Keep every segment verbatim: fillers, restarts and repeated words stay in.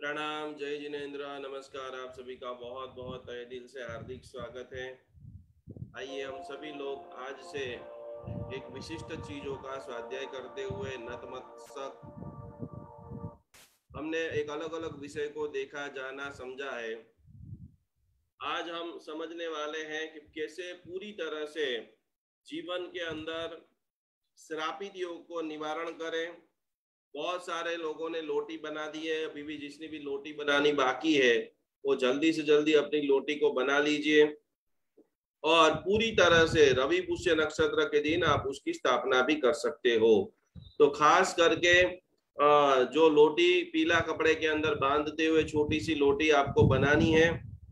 प्रणाम, जय जिनेन्द्र, नमस्कार। आप सभी का बहुत बहुत तहे दिल से हार्दिक स्वागत है। आइए हम सभी लोग आज से एक विशिष्ट चीजों का स्वाध्याय करते हुए नतमस्तक, हमने एक अलग अलग विषय को देखा, जाना, समझा है। आज हम समझने वाले हैं कि कैसे पूरी तरह से जीवन के अंदर श्रापित योग को निवारण करें। बहुत सारे लोगों ने लोटी बना दी है, अभी भी जिसने भी लोटी बनानी बाकी है वो जल्दी से जल्दी अपनी लोटी को बना लीजिए और पूरी तरह से रवि पुष्य नक्षत्र के दिन आप उसकी स्थापना भी कर सकते हो। तो खास करके जो लोटी पीला कपड़े के अंदर बांधते हुए छोटी सी लोटी आपको बनानी है,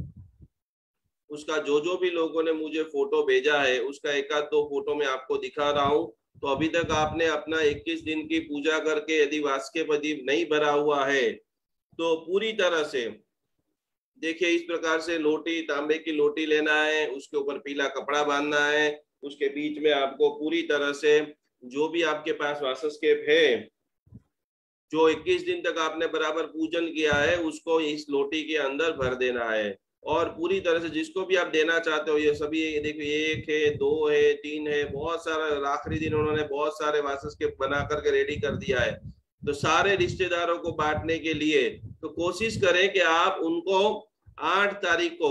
उसका जो जो भी लोगों ने मुझे फोटो भेजा है उसका एक आध दो फोटो मैं आपको दिखा रहा हूँ। तो अभी तक आपने अपना इक्कीस दिन की पूजा करके यदि वास्के प्रदीप नहीं भरा हुआ है तो पूरी तरह से देखिए, इस प्रकार से लोटी, तांबे की लोटी लेना है, उसके ऊपर पीला कपड़ा बांधना है, उसके बीच में आपको पूरी तरह से जो भी आपके पास वासस्केप है, जो इक्कीस दिन तक आपने बराबर पूजन किया है, उसको इस लोटी के अंदर भर देना है। और पूरी तरह से जिसको भी आप देना चाहते हो, ये सभी देखिए, एक है, दो है, तीन है, बहुत सारा, आखिरी दिन उन्होंने बहुत सारे वासस्केप बना करके रेडी कर दिया है। तो सारे रिश्तेदारों को बांटने के लिए तो कोशिश करें कि आप उनको आठ तारीख को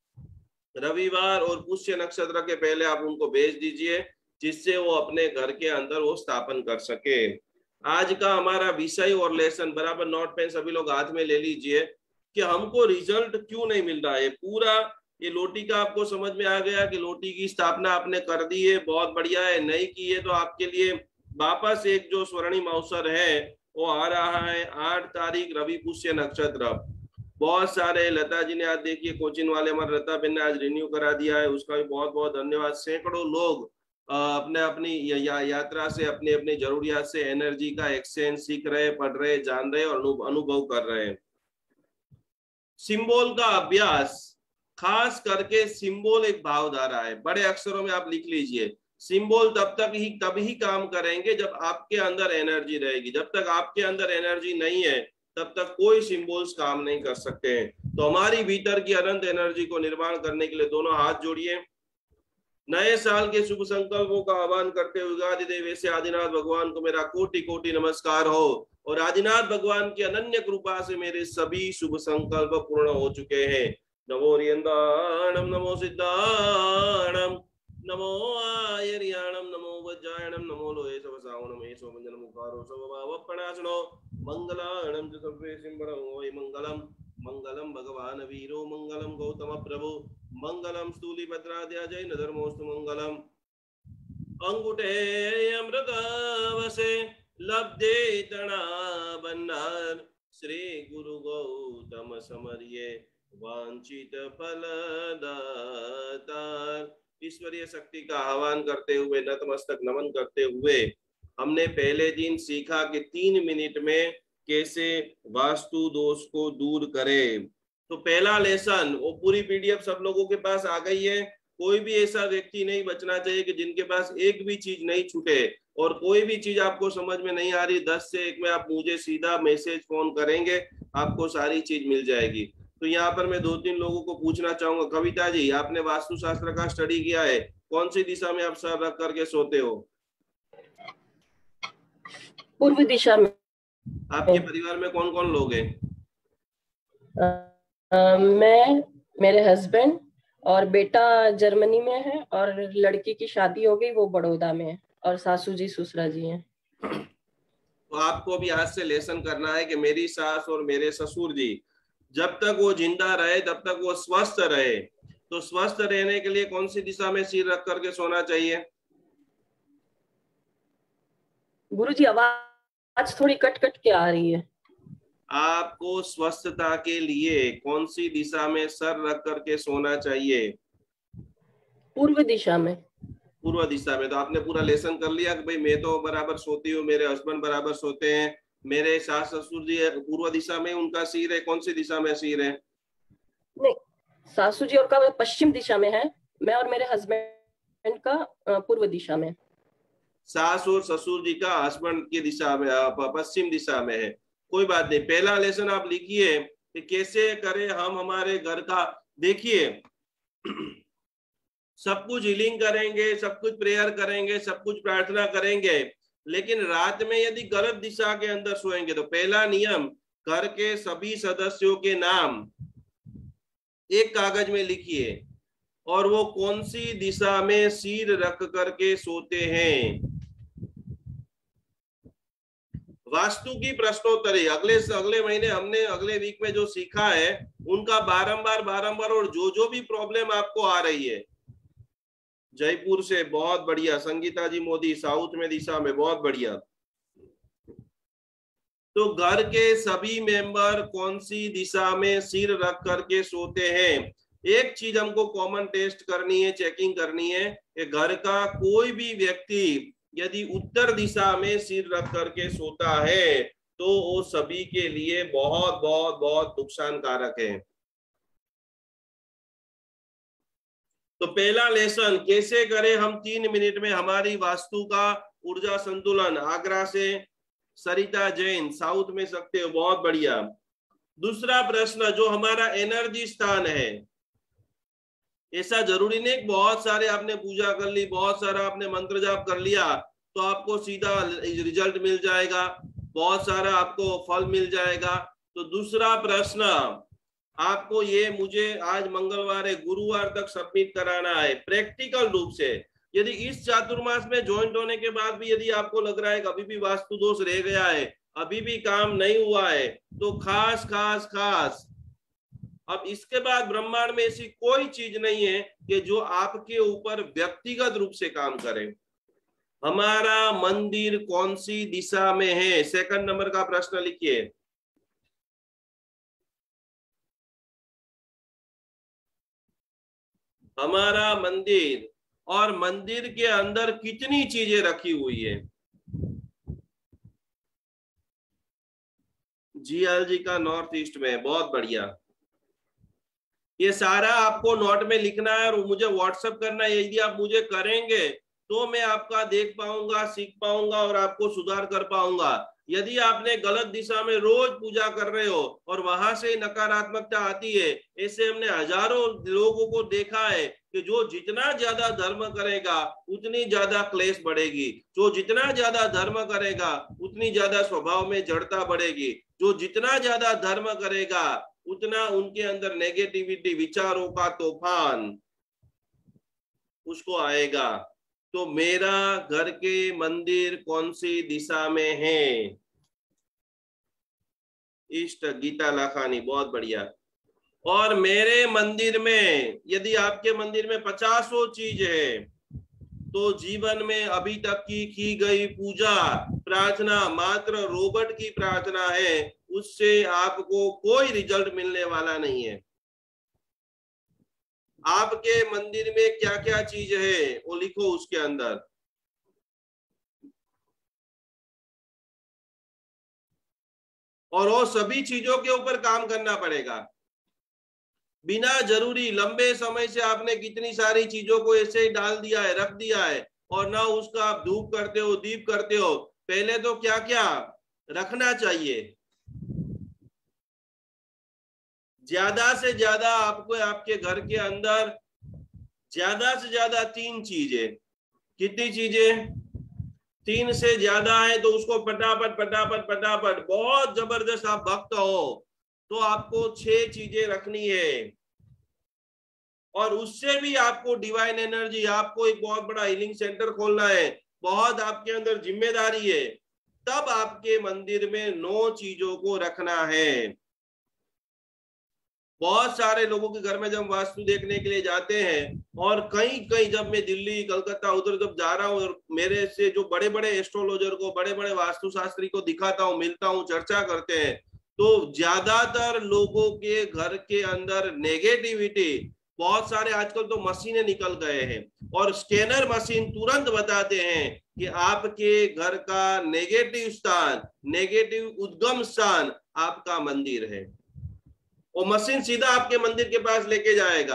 रविवार और पुष्य नक्षत्र के पहले आप उनको भेज दीजिए, जिससे वो अपने घर के अंदर वो स्थापन कर सके। आज का हमारा विषय और लेसन, बराबर नोट पेन सभी लोग हाथ में ले लीजिए कि हमको रिजल्ट क्यों नहीं मिल रहा है। पूरा ये लोटी का आपको समझ में आ गया कि लोटी की स्थापना आपने कर दी है, बहुत बढ़िया है। नहीं की है तो आपके लिए वापस एक जो स्वर्णिम अवसर है वो आ रहा है, आठ तारीख रवि पुष्य नक्षत्र। बहुत सारे, लता जी ने आज देखिए कोचिन वाले हमारे लता बहन ने आज रिन्यू करा दिया है, उसका भी बहुत बहुत धन्यवाद। सैकड़ों लोग अपने अपनी या, यात्रा से अपनी अपनी जरूरियात से एनर्जी का एक्सचेंज सीख रहे, पढ़ रहे, जान रहे और अनुभव कर रहे हैं। सिंबल का अभ्यास, खास करके सिंबल एक भावधारा है, बड़े अक्षरों में आप लिख लीजिए। सिंबल तब तक ही तब ही काम करेंगे जब आपके अंदर एनर्जी रहेगी। जब तक आपके अंदर एनर्जी नहीं है तब तक कोई सिंबल्स काम नहीं कर सकते हैं। तो हमारी भीतर की अनंत एनर्जी को निर्माण करने के लिए दोनों हाथ जोड़िए। नए साल के शुभ संकल्पों का आह्वान करते हुए आदिदेव से आदिनाथ भगवान को मेरा कोटि कोटि नमस्कार हो और आदिनाथ भगवान की अनन्य कृपा से मेरे सभी शुभ संकल्प पूर्ण हो चुके हैं। नमो रियंदाणम, नमो सिद्धाणम, नमो आयर्याणम, नमो वज्रायणम, नमो लोहे सवसावनम, एषो मंजन मुखारो स्वभावपणासनो, मंगलाणम च सर्वे सिंहणं वै मंगलम। मंगलम भगवान वीरो, मंगलम गौतम प्रभु, मंगलम स्थूलिभद्राद्या जैन धर्मोस्तु मंगलम। अंगूठे अमृतवसे लब्धे तणा बन्नार, श्री गुरु गौतम समर्ये वांछित फलदातार। ईश्वरीय शक्ति का आह्वान करते हुए, नतमस्तक नमन करते हुए, हमने पहले दिन सीखा कि तीन मिनट में कैसे वास्तु दोष को दूर करें। तो पहला लेसन, वो पूरी पीडीएफ सब लोगों के पास आ गई है। कोई भी ऐसा व्यक्ति नहीं बचना चाहिए कि जिनके पास एक भी चीज नहीं छूटे। और कोई भी चीज आपको समझ में नहीं आ रही, दस से एक में आप मुझे सीधा मैसेज फोन करेंगे, आपको सारी चीज मिल जाएगी। तो यहाँ पर मैं दो तीन लोगों को पूछना चाहूंगा। कविता जी, आपने वास्तुशास्त्र का स्टडी किया है, कौन सी दिशा में आप सर रख करके सोते हो? पूर्व दिशा में। आपके परिवार में कौन कौन लोग हैं? मैं, मेरे हस्बैंड और बेटा जर्मनी में है और लड़की की शादी हो गई, वो बड़ौदा में है, और सासू जी ससुरा जी हैं। तो आपको भी आज से लेसन करना है कि मेरी सास और मेरे ससुर जी जब तक वो जिंदा रहे तब तक वो स्वस्थ रहे। तो स्वस्थ रहने के लिए कौन सी दिशा में सिर रख करके सोना चाहिए? गुरुजी, आवाज थोड़ी कट कट के आ रही है। आपको स्वस्थता के लिए कौन सी दिशा में सर रख करके सोना चाहिए? पूर्व दिशा में। पूर्व दिशा में। तो आपने पूरा लेसन कर लिया कि भाई मैं तो बराबर सोती हूँ, मेरे हस्बैंड बराबर सोते हैं, मेरे सास ससुर जी पूर्व दिशा में उनका सिर है। कौन सी दिशा में सिर है? नहीं, सासू जी और का पश्चिम दिशा में है, मैं और मेरे हस्बैंड का पूर्व दिशा में। सास और ससुर जी का हस्बैंड की दिशा में, पश्चिम दिशा में है। कोई बात नहीं, पहला लेसन आप लिखिए कि कैसे करें हम हमारे घर का। देखिए सब कुछ हीलिंग करेंगे, सब कुछ प्रेयर करेंगे, सब कुछ प्रार्थना करेंगे, लेकिन रात में यदि गलत दिशा के अंदर सोएंगे तो पहला नियम, घर के सभी सदस्यों के नाम एक कागज में लिखिए और वो कौन सी दिशा में सिर रख करके सोते हैं। वास्तु की प्रश्नोत्तरी अगले अगले महीने हमने अगले वीक में जो सीखा है उनका बारंबार बारंबार, और जो जो भी प्रॉब्लम आपको आ रही है, जयपुर से बहुत बढ़िया, संगीता जी मोदी साउथ में दिशा में बहुत बढ़िया। तो घर के सभी मेंबर कौन सी दिशा में सिर रख करके सोते हैं। एक चीज हमको कॉमन टेस्ट करनी है, चेकिंग करनी है कि घर का कोई भी व्यक्ति यदि उत्तर दिशा में सिर रख करके सोता है तो वो सभी के लिए बहुत बहुत बहुत नुकसानकारक है। तो पहला लेसन कैसे करें हम, तीन मिनट में हमारी वास्तु का ऊर्जा संतुलन। आगरा से सरिता जैन साउथ में सकते हो, बहुत बढ़िया। दूसरा प्रश्न, जो हमारा एनर्जी स्थान है, ऐसा जरूरी नहीं बहुत सारे आपने पूजा कर ली, बहुत सारा आपने मंत्र जाप कर लिया तो आपको सीधा रिजल्ट मिल जाएगा, बहुत सारा आपको फल मिल जाएगा। तो दूसरा प्रश्न आपको ये मुझे आज मंगलवार है, गुरुवार तक सबमिट कराना है प्रैक्टिकल रूप से। यदि इस चातुर्मास में ज्वाइंट होने के बाद भी यदि आपको लग रहा है कि अभी भी वास्तु दोष रह गया है, अभी भी काम नहीं हुआ है, तो खास खास खास अब इसके बाद ब्रह्मांड में ऐसी कोई चीज नहीं है कि जो आपके ऊपर व्यक्तिगत रूप से काम करे। हमारा मंदिर कौन सी दिशा में है, सेकंड नंबर का प्रश्न लिखिए। हमारा मंदिर और मंदिर के अंदर कितनी चीजें रखी हुई है। जीएल जी का नॉर्थ ईस्ट में, बहुत बढ़िया। ये सारा आपको नोट में लिखना है और मुझे व्हाट्सएप करना है। यदि आप मुझे करेंगे तो मैं आपका देख पाऊंगा, सीख पाऊंगा और आपको सुधार कर पाऊंगा। यदि आपने गलत दिशा में रोज पूजा कर रहे हो और वहां से नकारात्मकता आती है, ऐसे हमने हजारों लोगों को देखा है कि जो जितना ज्यादा धर्म करेगा उतनी ज्यादा क्लेश बढ़ेगी, जो जितना ज्यादा धर्म करेगा उतनी ज्यादा स्वभाव में जड़ता बढ़ेगी, जो जितना ज्यादा धर्म करेगा उतना उनके अंदर नेगेटिविटी, विचारों का तूफान उसको आएगा। तो मेरा घर के मंदिर कौन सी दिशा में है, इष्ट गीता लाखानी, बहुत बढ़िया। और मेरे मंदिर में यदि आपके मंदिर में पचासों चीज है तो जीवन में अभी तक की की गई पूजा प्रार्थना मात्र रोबोट की प्रार्थना है, उससे आपको कोई रिजल्ट मिलने वाला नहीं है। आपके मंदिर में क्या क्या चीज है वो लिखो उसके अंदर। और वो सभी चीजों के ऊपर काम करना पड़ेगा। बिना जरूरी लंबे समय से आपने कितनी सारी चीजों को ऐसे ही डाल दिया है, रख दिया है, और ना उसका आप धूप करते हो, दीप करते हो। पहले तो क्या क्या रखना चाहिए, ज्यादा से ज्यादा आपको आपके घर के अंदर ज्यादा से ज्यादा तीन चीजें। कितनी चीजें? तीन से ज्यादा है तो उसको फटाफट फटाफट फटाफट, बहुत जबरदस्त आप भक्त हो तो आपको छह चीजें रखनी है। और उससे भी आपको डिवाइन एनर्जी, आपको एक बहुत बड़ा हीलिंग सेंटर खोलना है, बहुत आपके अंदर जिम्मेदारी है। तब आपके मंदिर में नौ चीजों को रखना है। बहुत सारे लोगों के घर में जब वास्तु देखने के लिए जाते हैं, और कहीं कहीं जब मैं दिल्ली कलकत्ता उधर जब जा रहा हूँ और मेरे से जो बड़े बड़े एस्ट्रोलॉजर को, बड़े बड़े वास्तुशास्त्री को दिखाता हूँ, मिलता हूँ, चर्चा करते हैं, तो ज्यादातर लोगों के घर के अंदर नेगेटिविटी, बहुत सारे आजकल तो मशीनें निकल गए हैं और स्कैनर मशीन तुरंत बताते हैं कि आपके घर का नेगेटिव स्थान, नेगेटिव उद्गम स्थान आपका मंदिर है। वो मशीन सीधा आपके मंदिर के पास लेके जाएगा।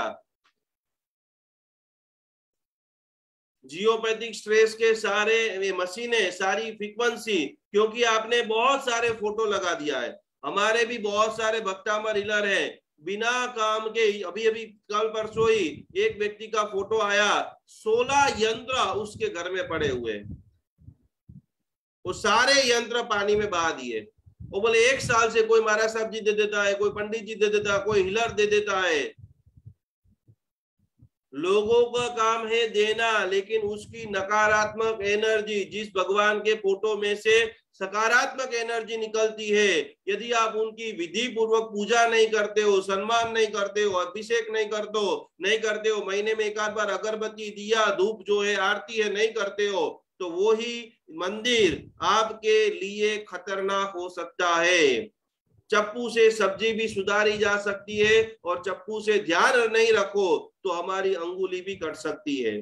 जियोपैथिक स्ट्रेस के सारे मशीनें, सारी फ्रीक्वेंसी, क्योंकि आपने बहुत सारे फोटो लगा दिया है। हमारे भी बहुत सारे भक्तामर हीलर हैं, बिना काम के। अभी अभी कल परसों ही एक व्यक्ति का फोटो आया, सोलह यंत्र उसके घर में पड़े हुए, वो सारे यंत्र पानी में बहा दिए। वो बोले एक साल से कोई महाराज साहब जी दे देता है, कोई पंडित जी दे देता है, कोई हीलर दे देता है। लोगों का काम है देना, लेकिन उसकी नकारात्मक एनर्जी, जिस भगवान के फोटो में से सकारात्मक एनर्जी निकलती है, यदि आप उनकी विधि पूर्वक पूजा नहीं करते हो, सम्मान नहीं करते हो, अभिषेक नहीं करते हो नहीं करते हो महीने में एक आध बार अगरबत्ती, दिया, धूप जो है, आरती है, नहीं करते हो, तो वो ही मंदिर आपके लिए खतरनाक हो सकता है। चप्पू से सब्जी भी सुधारी जा सकती है, और चप्पू से ध्यान नहीं रखो तो हमारी अंगुली भी कट सकती है।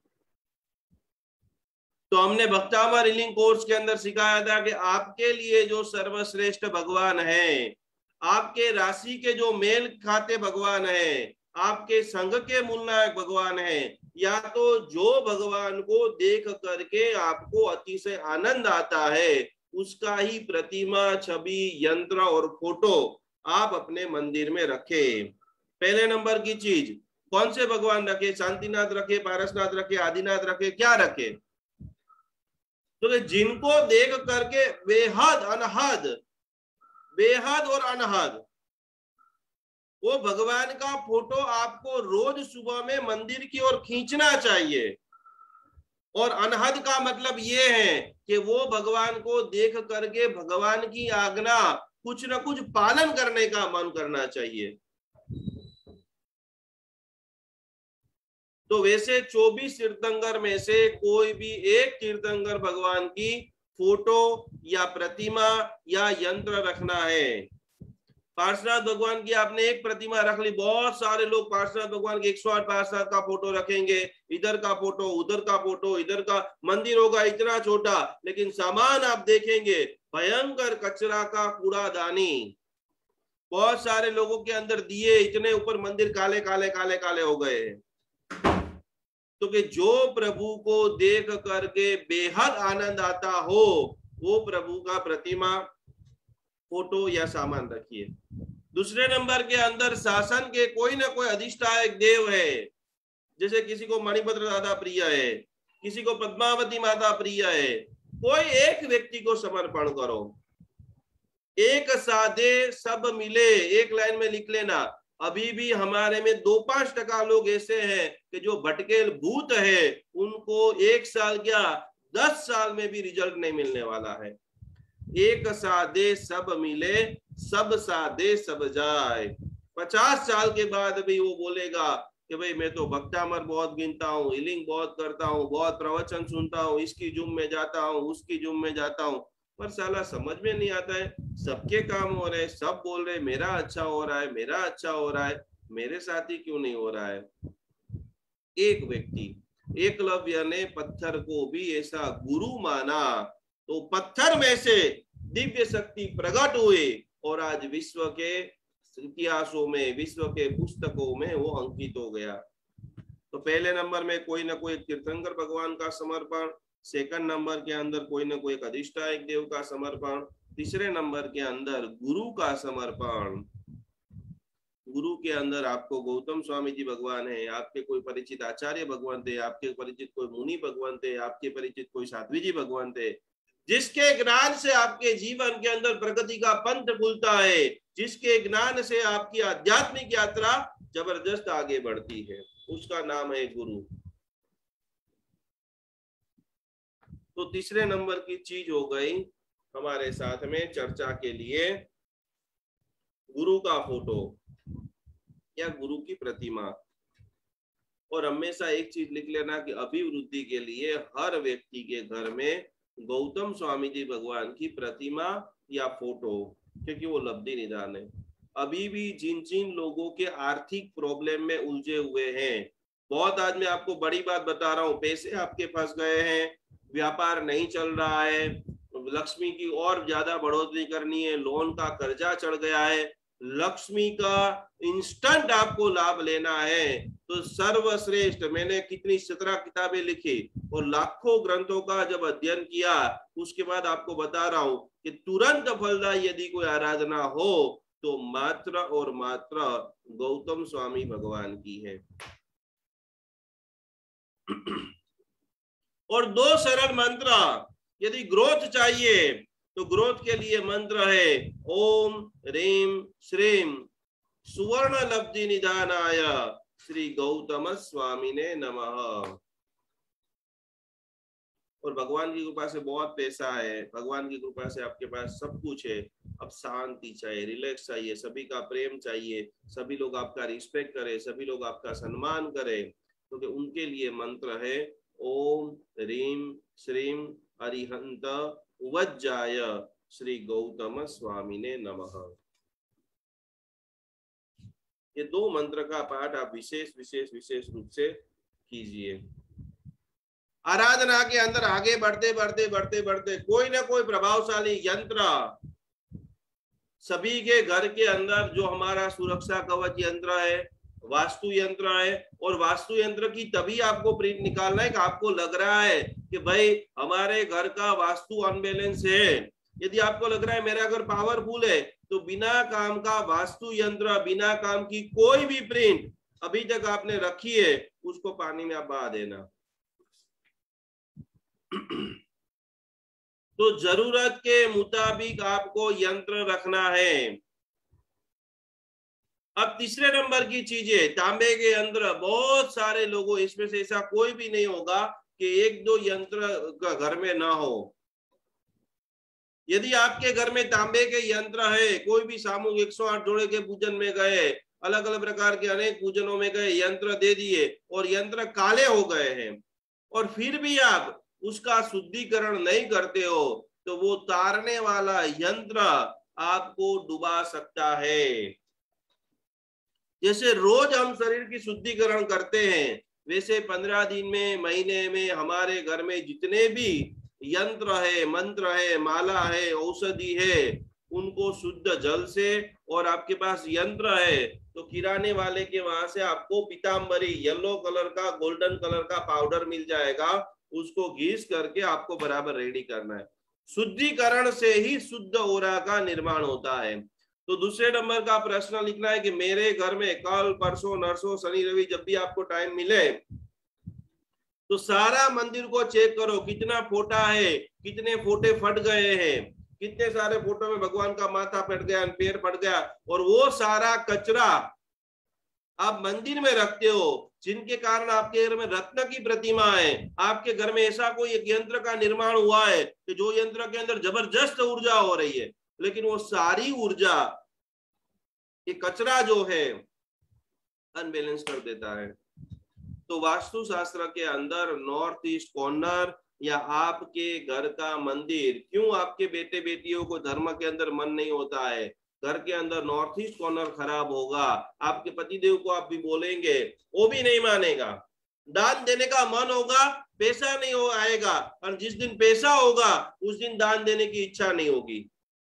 तो हमने भक्तामर हीलिंग कोर्स के अंदर सिखाया था कि आपके लिए जो सर्वश्रेष्ठ भगवान है, आपके राशि के जो मेल खाते भगवान है, आपके संघ के मूलनायक भगवान है, या तो जो भगवान को देख करके आपको अतिशय आनंद आता है, उसका ही प्रतिमा, छवि, यंत्र और फोटो आप अपने मंदिर में रखे। पहले नंबर की चीज, कौन से भगवान रखे? शांतिनाथ रखे, पारसनाथ रखे, आदिनाथ रखे, क्या रखे? तो जिनको देख करके बेहद अनहद, बेहद और अनहद, वो भगवान का फोटो आपको रोज सुबह में मंदिर की ओर खींचना चाहिए। और अनहद का मतलब ये है कि वो भगवान को देख करके भगवान की आज्ञा कुछ न कुछ पालन करने का मन करना चाहिए। तो वैसे चौबीस तीर्थंकर में से कोई भी एक तीर्थंकर भगवान की फोटो या प्रतिमा या यंत्र रखना है। पार्श्वनाथ भगवान की आपने एक प्रतिमा रख ली, बहुत सारे लोग पार्श्वनाथ भगवान के एक सौ आठ पार्श्वनाथ का फोटो रखेंगे, इधर का फोटो, उधर का फोटो, इधर का मंदिर होगा इतना छोटा, लेकिन सामान आप देखेंगे भयंकर कचरा का कूड़ादानी। बहुत सारे लोगों के अंदर दिए इतने ऊपर, मंदिर काले काले काले काले हो गए। तो कि जो प्रभु को देख करके बेहद आनंद आता हो, वो प्रभु का प्रतिमा, फोटो या सामान रखिए। दूसरे नंबर के अंदर शासन के कोई ना कोई अधिष्ठायक देव है, जैसे किसी को मणिभद्र दादा प्रिय है, किसी को पद्मावती माता प्रिय है, कोई एक व्यक्ति को समर्पण करो। एक साधे सब मिले, एक लाइन में लिख लेना। अभी भी हमारे में दो पांच टका लोग ऐसे हैं कि जो भटकेल भूत है, उनको एक साल क्या दस साल में भी रिजल्ट नहीं मिलने वाला है। एक साधे सब मिले, सब साधे सब जाए। पचास साल के बाद भी वो बोलेगा कि भाई मैं तो भक्तामर बहुत गिनता हूँ, हीलिंग बहुत करता हूँ, बहुत प्रवचन सुनता हूँ, इसकी जुम में जाता हूँ, उसकी जुम में जाता हूँ, पर साला समझ में नहीं आता है। सबके काम हो रहे, सब बोल रहे मेरा अच्छा हो रहा है, मेरा अच्छा हो रहा है, मेरे साथ ही क्यों नहीं हो रहा है। एक व्यक्ति, एकलव्य ने पत्थर को भी ऐसा गुरु माना, तो पत्थर में से दिव्य शक्ति प्रकट हुई, और आज विश्व के इतिहासों में, विश्व के पुस्तकों में वो अंकित हो गया। तो पहले नंबर में कोई ना कोई तीर्थंकर भगवान का समर्पण, सेकंड नंबर के अंदर कोई ना कोई अधिष्ठायक देव का समर्पण, तीसरे नंबर के अंदर गुरु का समर्पण। गुरु के अंदर आपको गौतम स्वामी जी भगवान है, आपके कोई परिचित आचार्य भगवान थे, आपके परिचित कोई मुनि भगवान थे, आपके परिचित कोई साध्वी जी भगवान थे, जिसके ज्ञान से आपके जीवन के अंदर प्रगति का पंथ खुलता है, जिसके ज्ञान से आपकी आध्यात्मिक यात्रा जबरदस्त आगे बढ़ती है, उसका नाम है गुरु। तो तीसरे नंबर की चीज हो गई हमारे साथ में चर्चा के लिए गुरु का फोटो या गुरु की प्रतिमा। और हमेशा एक चीज लिख लेना कि अभिवृद्धि के लिए हर व्यक्ति के घर में गौतम स्वामी जी भगवान की प्रतिमा या फोटो, क्योंकि वो लब्धि निदान है। अभी भी जिन जिन लोगों के आर्थिक प्रॉब्लम में उलझे हुए हैं, बहुत आज मैं आपको बड़ी बात बता रहा हूँ, पैसे आपके फंस गए हैं, व्यापार नहीं चल रहा है, लक्ष्मी की और ज्यादा बढ़ोतरी करनी है, लोन का कर्जा चढ़ गया है, लक्ष्मी का इंस्टेंट आपको लाभ लेना है तो सर्वश्रेष्ठ, मैंने कितनी सत्रह किताबें लिखी और लाखों ग्रंथों का जब अध्ययन किया, उसके बाद आपको बता रहा हूं कि तुरंत फलदायी यदि कोई आराधना हो तो मात्र और मात्र गौतम स्वामी भगवान की है। और दो सरल मंत्र, यदि ग्रोथ चाहिए तो ग्रोथ के लिए मंत्र है ओम ह्रीम श्रीम सुवर्ण लब्धि निधानाय श्री गौतम स्वामी ने नमः। और भगवान की कृपा से बहुत पैसा है, भगवान की कृपा से आपके पास सब कुछ है। अब शांति चाहिए, रिलैक्स चाहिए, सभी का प्रेम चाहिए, सभी लोग आपका रिस्पेक्ट करें, सभी लोग आपका सम्मान करें, क्योंकि तो उनके लिए मंत्र है ओम ह्रीम श्रीम अरिहंत उवज्जाय श्री गौतम स्वामी ने नमः। ये दो मंत्र का पाठ आप विशेष विशेष विशेष रूप से कीजिए। आराधना के अंदर आगे बढ़ते बढ़ते बढ़ते बढ़ते कोई ना कोई प्रभावशाली यंत्र सभी के घर के अंदर, जो हमारा सुरक्षा कवच यंत्र है, वास्तु यंत्र है, और वास्तु यंत्र की तभी आपको प्रिंट निकालना है कि आपको लग रहा है कि भाई हमारे घर का वास्तु अनबैलेंस है। यदि आपको लग रहा है मेरा घर पावरफुल है, तो बिना काम का वास्तु यंत्र, बिना काम की कोई भी प्रिंट अभी तक आपने रखी है, उसको पानी में आप बहा देना। तो जरूरत के मुताबिक आपको यंत्र रखना है। अब तीसरे नंबर की चीजें, तांबे के यंत्र, बहुत सारे लोगों, इसमें से ऐसा कोई भी नहीं होगा कि एक दो यंत्र घर में ना हो। यदि आपके घर में तांबे के यंत्र है, कोई भी सामूहिक एक सौ आठ जोड़े के पूजन में गए, अलग अलग प्रकार के अनेक पूजनों में गए, यंत्र दे दिए और यंत्र काले हो गए हैं, और फिर भी आप उसका शुद्धिकरण नहीं करते हो, तो वो तारने वाला यंत्र आपको डुबा सकता है। जैसे रोज हम शरीर की शुद्धिकरण करते हैं, वैसे पंद्रह दिन में, महीने में हमारे घर में जितने भी यंत्र है, मंत्र है, माला है, औषधि है, उनको शुद्ध जल से, और आपके पास यंत्र है तो किराने वाले के वहां से आपको पीतांबरी येलो कलर का, गोल्डन कलर का पाउडर मिल जाएगा, उसको घिस करके आपको बराबर रेडी करना है। शुद्धिकरण से ही शुद्ध ओरा का निर्माण होता है। तो दूसरे नंबर का प्रश्न लिखना है कि मेरे घर में कल परसों नरसों शनि रवि जब भी आपको टाइम मिले तो सारा मंदिर को चेक करो, कितना फोटा है, कितने फोटे फट गए हैं, कितने सारे फोटो में भगवान का माथा फट गया, पैर फट गया, और वो सारा कचरा आप मंदिर में रखते हो, जिनके कारण आपके घर में रत्न की प्रतिमा है। आपके घर में ऐसा कोई एक यंत्र का निर्माण हुआ है कि जो यंत्र के अंदर जबरदस्त ऊर्जा हो रही है, लेकिन वो सारी ऊर्जा ये कचरा जो है अनबैलेंस कर देता है। तो वास्तु शास्त्र के अंदर नॉर्थ ईस्ट कॉर्नर या आपके घर का मंदिर, क्यों आपके बेटे बेटियों को धर्म के अंदर मन नहीं होता है, घर के अंदर नॉर्थ ईस्ट कॉर्नर खराब होगा, आपके पतिदेव को आप भी बोलेंगे, वो भी नहीं मानेगा। दान देने का मन होगा, पैसा नहीं हो आएगा, और जिस दिन पैसा होगा उस दिन दान देने की इच्छा नहीं होगी।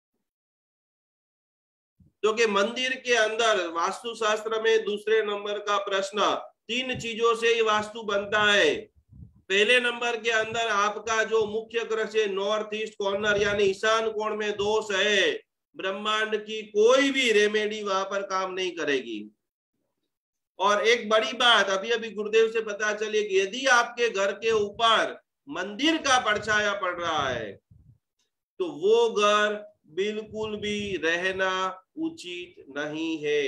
क्योंकि तो मंदिर के अंदर वास्तु शास्त्र में दूसरे नंबर का प्रश्न, तीन चीजों से ही वास्तु बनता है। पहले नंबर के अंदर आपका जो मुख्य ग्रह से नॉर्थ ईस्ट कॉर्नर यानी ईशान कोण में दोष है, ब्रह्मांड की कोई भी रेमेडी वहां पर काम नहीं करेगी। और एक बड़ी बात अभी अभी गुरुदेव से पता चली कि यदि आपके घर के ऊपर मंदिर का परछाया पड़ रहा है तो वो घर बिल्कुल भी रहना उचित नहीं है।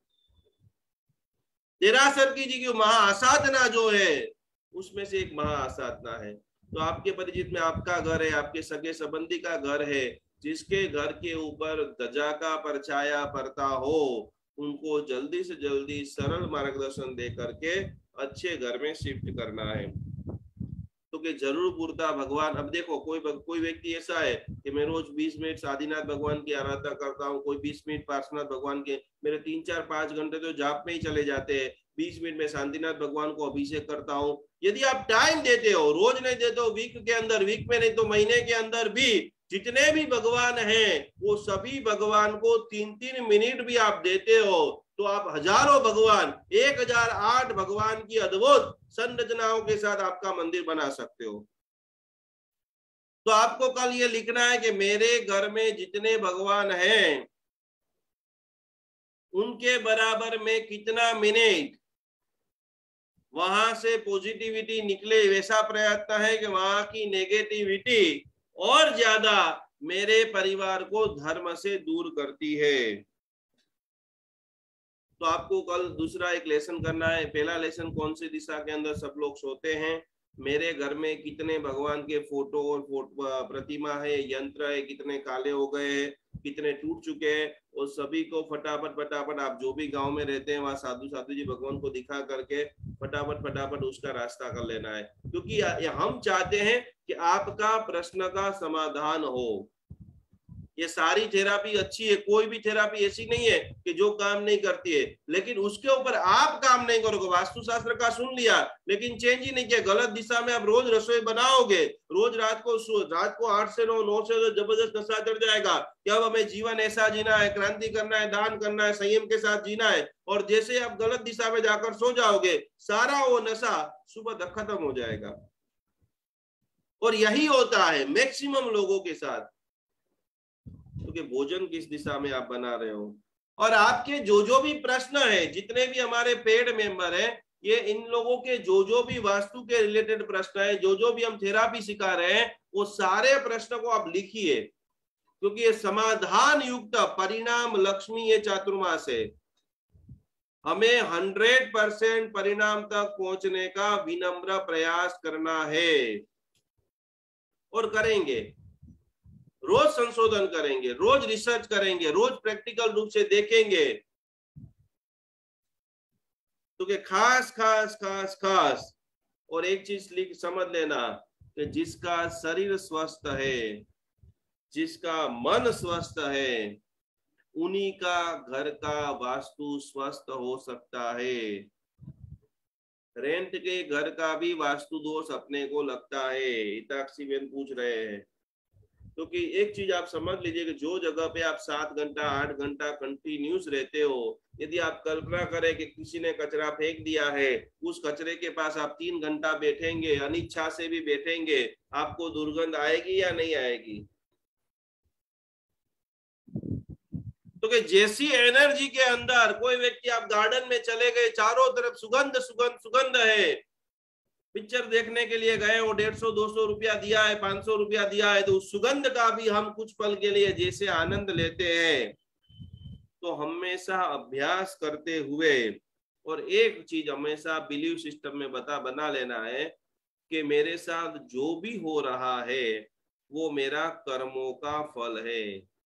देरासर की जी की महाआसाधना जो है उसमें से एक महाआसाधना है। तो आपके परिचित में आपका घर है, आपके सगे संबंधी का घर है, जिसके घर के ऊपर ध्वजा का परछाया पड़ता हो, उनको जल्दी से जल्दी सरल मार्गदर्शन दे करके अच्छे घर में शिफ्ट करना है। तो कि जरूर पूर्ता भगवान, अब देखो कोई कोई व्यक्ति ऐसा है कि मैं रोज बीस मिनट आदिनाथ भगवान की आराधना करता हूँ, कोई बीस मिनट पार्श्वनाथ भगवान के, मेरे तीन चार पांच घंटे तो जाप में ही चले जाते हैं, बीस मिनट में शांतिनाथ भगवान को अभिषेक करता हूँ। यदि आप टाइम देते हो, रोज नहीं देते हो, वीक के अंदर, वीक में नहीं तो महीने के अंदर भी जितने भी भगवान हैं वो सभी भगवान को तीन तीन मिनट भी आप देते हो तो आप हजारों भगवान, एक हजार आठ भगवान की अद्भुत संरचनाओं के साथ आपका मंदिर बना सकते हो। तो आपको कल ये लिखना है कि मेरे घर में जितने भगवान हैं उनके बराबर में कितना मिनट वहां से पॉजिटिविटी निकले, वैसा प्रयत्न है कि वहां की नेगेटिविटी और ज्यादा मेरे परिवार को धर्म से दूर करती है। तो आपको कल दूसरा एक लेसन करना है। पहला लेसन, कौन सी दिशा के अंदर सब लोग सोते हैं, मेरे घर में कितने भगवान के फोटो और फोटो प्रतिमा है, यंत्र है, कितने काले हो गए हैं, कितने टूट चुके हैं, और सभी को फटाफट फटाफट आप जो भी गांव में रहते हैं वहां साधु साधु जी भगवान को दिखा करके फटाफट फटाफट उसका रास्ता कर लेना है। क्योंकि हम चाहते हैं कि आपका प्रश्न का समाधान हो। ये सारी थेरापी अच्छी है, कोई भी थेरापी ऐसी नहीं है कि जो काम नहीं करती है, लेकिन उसके ऊपर आप काम नहीं करोगे। वास्तुशास्त्र का सुन लिया लेकिन चेंज ही नहीं किया, गलत दिशा में आप रोज रसोई बनाओगे, रोज रात को रात को आठ से नौ नौ से जबरदस्त नशा चढ़ जाएगा कि अब हमें जीवन ऐसा जीना है, क्रांति करना है, दान करना है, संयम के साथ जीना है, और जैसे आप गलत दिशा में जाकर सो जाओगे सारा वो नशा सुबह तक खत्म हो जाएगा। और यही होता है मैक्सिमम लोगों के साथ। क्योंकि भोजन किस दिशा में आप बना रहे हो, और आपके जो जो भी प्रश्न है, जितने भी हमारे पेड मेंबर है, ये इन लोगों के जो जो भी वास्तु के रिलेटेड प्रश्न है, जो जो भी हम थेरापी सिखा रहे हैं, वो सारे प्रश्न को आप लिखिए, क्योंकि ये समाधान युक्त परिणाम लक्ष्मी ये चातुर्मास है। हमें हंड्रेड परसेंट परिणाम तक पहुंचने का विनम्र प्रयास करना है, और करेंगे। रोज संशोधन करेंगे, रोज रिसर्च करेंगे, रोज प्रैक्टिकल रूप से देखेंगे। तो कि खास खास खास खास और एक चीज लिख समझ लेना कि जिसका शरीर स्वस्थ है, जिसका मन स्वस्थ है, उन्हीं का घर का वास्तु स्वस्थ हो सकता है। रेंट के घर का भी वास्तु दोष अपने को लगता है। हिताक्षी बहन पूछ रहे हैं। क्योंकि तो एक चीज आप समझ लीजिए कि जो जगह पे आप सात घंटा आठ घंटा कंटिन्यूस रहते हो, यदि आप कल्पना करें कि किसी ने कचरा फेंक दिया है, उस कचरे के पास आप तीन घंटा बैठेंगे, अनिच्छा से भी बैठेंगे, आपको दुर्गंध आएगी या नहीं आएगी? तो कि जैसी एनर्जी के अंदर कोई व्यक्ति, आप गार्डन में चले गए, चारों तरफ सुगंध सुगंध सुगंध है, पिक्चर देखने के लिए गए, वो डेढ़ सौ दो सौ रुपया दिया है, पांच सौ रुपया दिया है, तो उस सुगंध का भी हम कुछ पल के लिए जैसे आनंद लेते हैं, तो हमेशा अभ्यास करते हुए, और एक चीज हमेशा बिलीव सिस्टम में बता बना लेना है कि मेरे साथ जो भी हो रहा है वो मेरा कर्मों का फल है।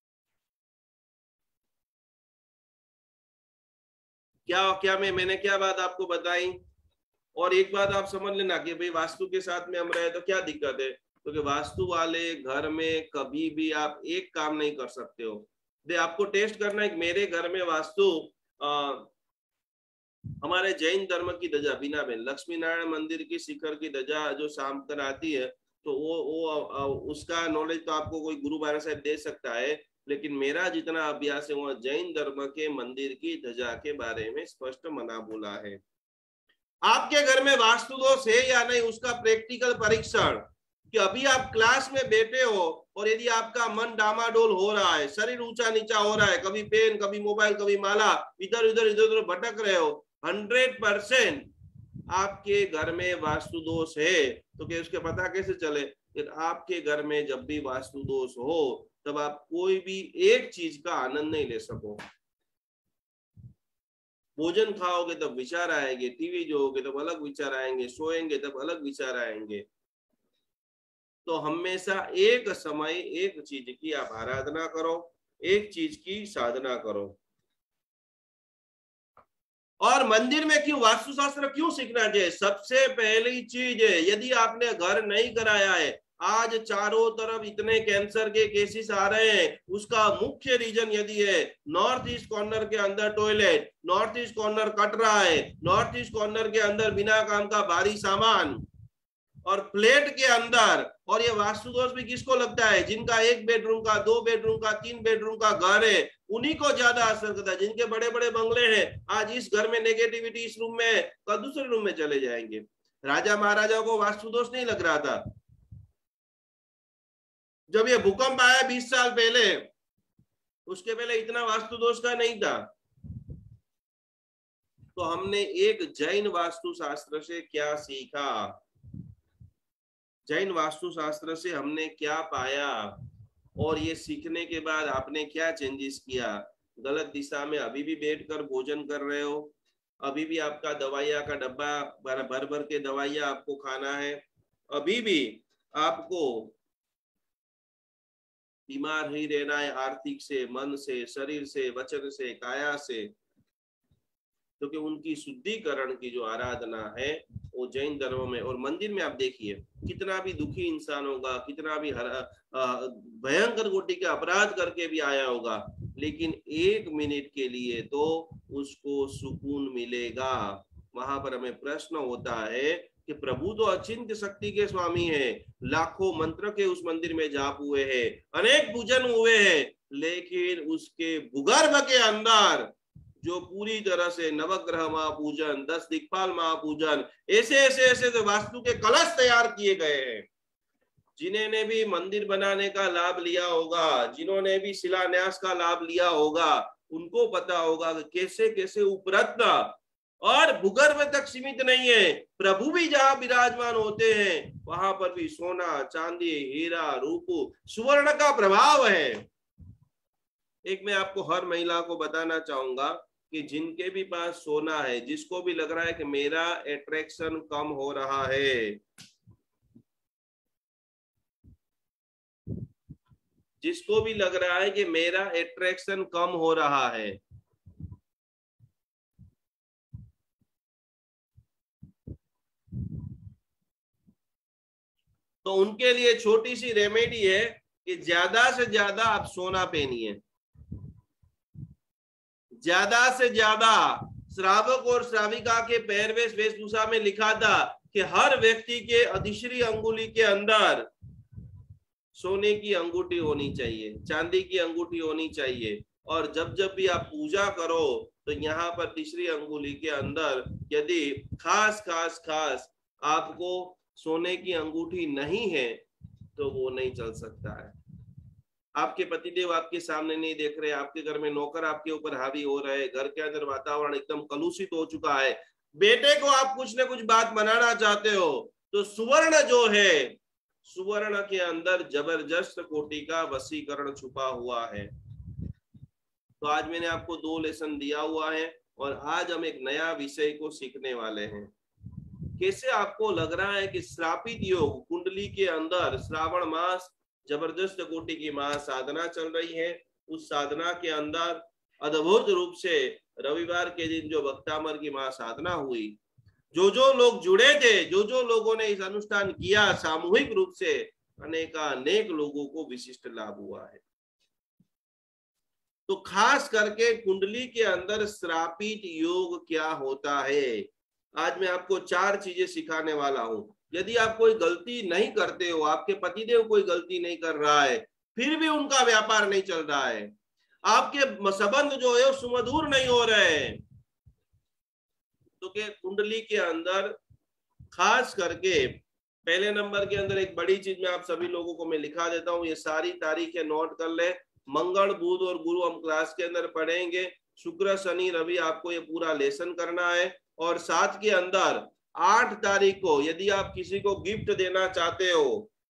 क्या क्या मैं मैंने क्या बात आपको बताई? और एक बात आप समझ लेना कि भाई वास्तु के साथ में हम रहे तो क्या दिक्कत है, क्योंकि तो वास्तु वाले घर में कभी भी आप एक काम नहीं कर सकते हो। दे आपको टेस्ट करना है। मेरे घर में वास्तु आ, हमारे जैन धर्म की ध्वजा बिना बहन लक्ष्मी नारायण मंदिर की शिखर की ध्वजा जो शाम कर आती है, तो वो वो उसका नॉलेज तो आपको कोई गुरु महाराज साहब दे सकता है, लेकिन मेरा जितना अभ्यास है वो जैन धर्म के मंदिर की ध्वजा के बारे में स्पष्ट मना बोला है। आपके घर में वास्तु दोष है या नहीं, उसका प्रैक्टिकल परीक्षण, कि अभी आप क्लास में बैठे हो और यदि आपका मन डामाडोल हो रहा है, शरीर ऊंचा नीचा हो रहा है, कभी पेन, कभी मोबाइल, कभी माला, इधर उधर इधर उधर भटक रहे हो, हंड्रेड परसेंट आपके घर में वास्तु दोष है। तो क्या उसके पता कैसे चले? कि आपके घर में जब भी वास्तु दोष हो तब आप कोई भी एक चीज का आनंद नहीं ले सको। भोजन खाओगे तब विचार आएंगे, टीवी जोओगे तब अलग विचार आएंगे, सोएंगे तब अलग विचार आएंगे। तो हमेशा एक समय एक चीज की आप आराधना करो, एक चीज की साधना करो। और मंदिर में क्यों वास्तुशास्त्र क्यों सीखना चाहिए? सबसे पहली चीज है, यदि आपने घर नहीं कराया है, आज चारों तरफ इतने कैंसर के केसेस आ रहे हैं, उसका मुख्य रीजन यदि है नॉर्थ ईस्ट कॉर्नर के अंदर टॉयलेट, नॉर्थ ईस्ट कॉर्नर कट रहा है, नॉर्थ ईस्ट कॉर्नर के अंदर बिना काम का भारी सामान, और फ्लैट के अंदर, और ये वास्तु दोष भी किसको लगता है? जिनका एक बेडरूम का, दो बेडरूम का, तीन बेडरूम का घर है, उन्हीं को ज्यादा असर करता है। जिनके बड़े बड़े बंगले हैं, आज इस घर में नेगेटिविटी इस रूम में, कल दूसरे रूम में चले जाएंगे। राजा महाराजाओं को वास्तु दोष नहीं लग रहा था। जब ये भूकंप आया बीस साल पहले, उसके पहले इतना वास्तु दोष का नहीं था। तो हमने एक जैन वास्तु शास्त्र से क्या सीखा? जैन वास्तु शास्त्र से हमने क्या पाया? और ये सीखने के बाद आपने क्या चेंजेस किया? गलत दिशा में अभी भी बैठकर भोजन कर रहे हो, अभी भी आपका दवाइयाँ का डब्बा भर भर भर के दवाइयाँ आपको खाना है, अभी भी आपको बीमार ही रहना है, आर्थिक से, मन से, शरीर से, वचन से, काया से। क्योंकि तो उनकी शुद्धिकरण की जो आराधना है वो जैन धर्म में। और मंदिर में आप देखिए, कितना भी दुखी इंसान होगा, कितना भी भयंकर कोटि के अपराध करके भी आया होगा, लेकिन एक मिनट के लिए तो उसको सुकून मिलेगा। वहां पर हमें प्रश्न होता है कि प्रभु तो अचिंत्य शक्ति के स्वामी है, लाखों मंत्र के उस मंदिर में जाप हुए हैं, अनेक पूजन हुए हैं, लेकिन उसके भूगर्भ के अंदर जो पूरी तरह से नवग्रह महापूजन, दस दिक्पाल महापूजन, ऐसे ऐसे ऐसे तो वास्तु के कलश तैयार किए गए हैं। जिन्होंने भी मंदिर बनाने का लाभ लिया होगा, जिन्होंने भी शिलान्यास का लाभ लिया होगा, उनको पता होगा कि कैसे कैसे उपरत्न और भूगर्भ तक सीमित नहीं है, प्रभु भी जहां विराजमान होते हैं वहां पर भी सोना, चांदी, हीरा, रूप, सुवर्ण का प्रभाव है। एक मैं आपको हर महिला को बताना चाहूंगा कि जिनके भी पास सोना है, जिसको भी लग रहा है कि मेरा अट्रैक्शन कम हो रहा है, जिसको भी लग रहा है कि मेरा अट्रैक्शन कम हो रहा है, तो उनके लिए छोटी सी रेमेडी है कि ज्यादा से ज्यादा आप सोना पहनिए। ज्यादा से ज्यादा श्रावक और श्राविका के पैरवेश वेशभूषा में लिखा था कि हर व्यक्ति के अधिश्री अंगुली के अंदर सोने की अंगूठी होनी चाहिए, चांदी की अंगूठी होनी चाहिए। और जब जब भी आप पूजा करो तो यहाँ पर तीसरी अंगुली के अंदर यदि खास खास खास आपको सोने की अंगूठी नहीं है तो वो नहीं चल सकता है। आपके पतिदेव आपके सामने नहीं देख रहे, आपके घर में नौकर आपके ऊपर हावी हो रहे, घर के अंदर वातावरण एकदम कलुषित हो चुका है, बेटे को आप कुछ न कुछ बात मनाना चाहते हो, तो सुवर्ण जो है, सुवर्ण के अंदर जबरदस्त कोटि का वशीकरण छुपा हुआ है। तो आज मैंने आपको दो लेसन दिया हुआ है और आज हम एक नया विषय को सीखने वाले हैं। कैसे आपको लग रहा है कि श्रापित योग कुंडली के अंदर श्रावण मास जबरदस्त कोटि की महा साधना चल रही है, उस साधना के अंदर अद्भुत रूप से रविवार के दिन जो भक्तामर की महा साधना हुई, जो जो लोग जुड़े थे, जो जो लोगों ने इस अनुष्ठान किया सामूहिक रूप से, अनेकानेक लोगों को विशिष्ट लाभ हुआ है। तो खास करके कुंडली के अंदर श्रापित योग क्या होता है, आज मैं आपको चार चीजें सिखाने वाला हूं। यदि आप कोई गलती नहीं करते हो, आपके पतिदेव कोई गलती नहीं कर रहा है, फिर भी उनका व्यापार नहीं चल रहा है, आपके संबंध जो है सुमधुर नहीं हो रहे हैं, तो के कुंडली के अंदर खास करके पहले नंबर के अंदर एक बड़ी चीज में आप सभी लोगों को मैं लिखा देता हूं, ये सारी तारीखें नोट कर ले। मंगल, बुध और गुरु हम क्लास के अंदर पढ़ेंगे, शुक्र, शनि, रवि आपको ये पूरा लेसन करना है। और साथ के अंदर आठ तारीख को यदि आप किसी को गिफ्ट देना चाहते हो,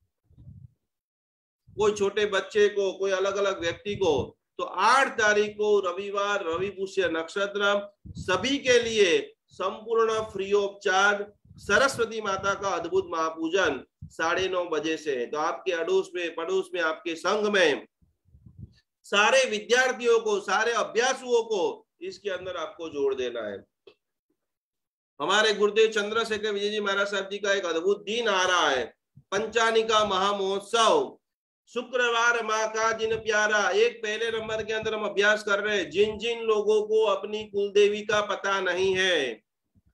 कोई छोटे बच्चे को, कोई अलग अलग व्यक्ति को, तो आठ तारीख को रविवार, रवि पुष्य नक्षत्र, सभी के लिए संपूर्ण फ्री ऑफ चार्ज सरस्वती माता का अद्भुत महापूजन साढ़े नौ बजे से। तो आपके अड़ोस में, पड़ोस में, आपके संघ में सारे विद्यार्थियों को, सारे अभ्यासुओं को इसके अंदर आपको जोड़ देना है। हमारे गुरुदेव चंद्रशेखर विजय जी महाराज साहब जी का एक अद्भुत दिन आ रहा है, पंचानिका महामहोत्सव, शुक्रवार माँ का दिन प्यारा। एक पहले नंबर के अंदर हम अभ्यास कर रहे हैं, जिन जिन लोगों को अपनी कुलदेवी का पता नहीं है,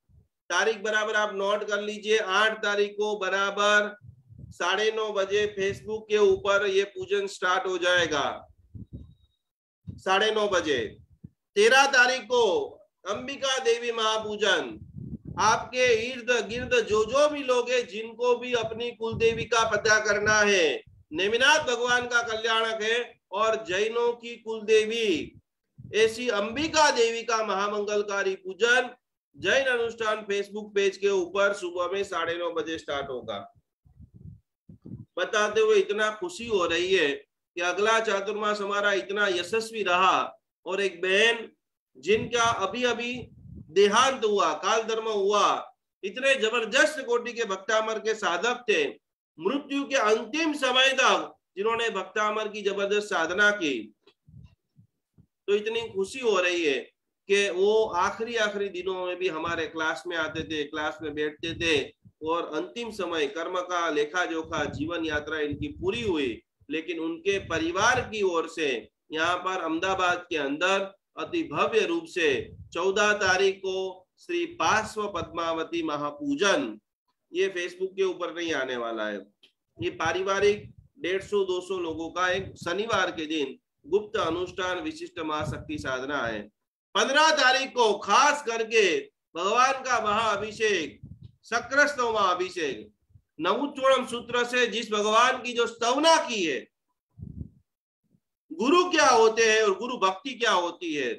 तारीख बराबर आप नोट कर लीजिए, आठ तारीख को बराबर साढ़े नौ बजे फेसबुक के ऊपर ये पूजन स्टार्ट हो जाएगा, साढ़े नौ बजे। तेरह तारीख को अंबिका देवी महापूजन। आपके इर्द गिर्द जो जो भी लोग हैं, जिनको भी अपनी कुल देवी का पता करना है, नेमिनाथ भगवान का कल्याणक है और जैनों की कुल देवी ऐसी अंबिका देवी का महामंगलकारी पूजन जैन अनुष्ठान फेसबुक पेज के ऊपर सुबह में साढ़े नौ बजे स्टार्ट होगा। बताते हुए इतना खुशी हो रही है कि अगला चातुर्मास हमारा इतना यशस्वी रहा, और एक बहन जिनका अभी अभी देहांत हुआ, काल धर्म हुआ, इतने जबरदस्त कोटि के भक्तामर के साधक थे, मृत्यु के अंतिम समय तक जिन्होंने भक्तामर की जबरदस्त साधना की, तो इतनी खुशी हो रही है कि वो आखिरी आखिरी दिनों में भी हमारे क्लास में आते थे, क्लास में बैठते थे, और अंतिम समय कर्म का लेखा जोखा जीवन यात्रा इनकी पूरी हुई, लेकिन उनके परिवार की ओर से यहाँ पर अहमदाबाद के अंदर अति भव्य रूप से चौदह तारीख को श्री पार्श्व पद्मावती महापूजन, ये फेसबुक के ऊपर नहीं आने वाला है, ये पारिवारिक डेढ़ सौ दो सौ लोगों का एक शनिवार के दिन गुप्त अनुष्ठान विशिष्ट महाशक्ति साधना है। पंद्रह तारीख को खास करके भगवान का महाअभिषेक, शक्रस्तव महाअभिषेक, नवोत्तोलम सूत्र से जिस भगवान की जो स्तवना की है, गुरु क्या होते हैं और गुरु भक्ति क्या होती है।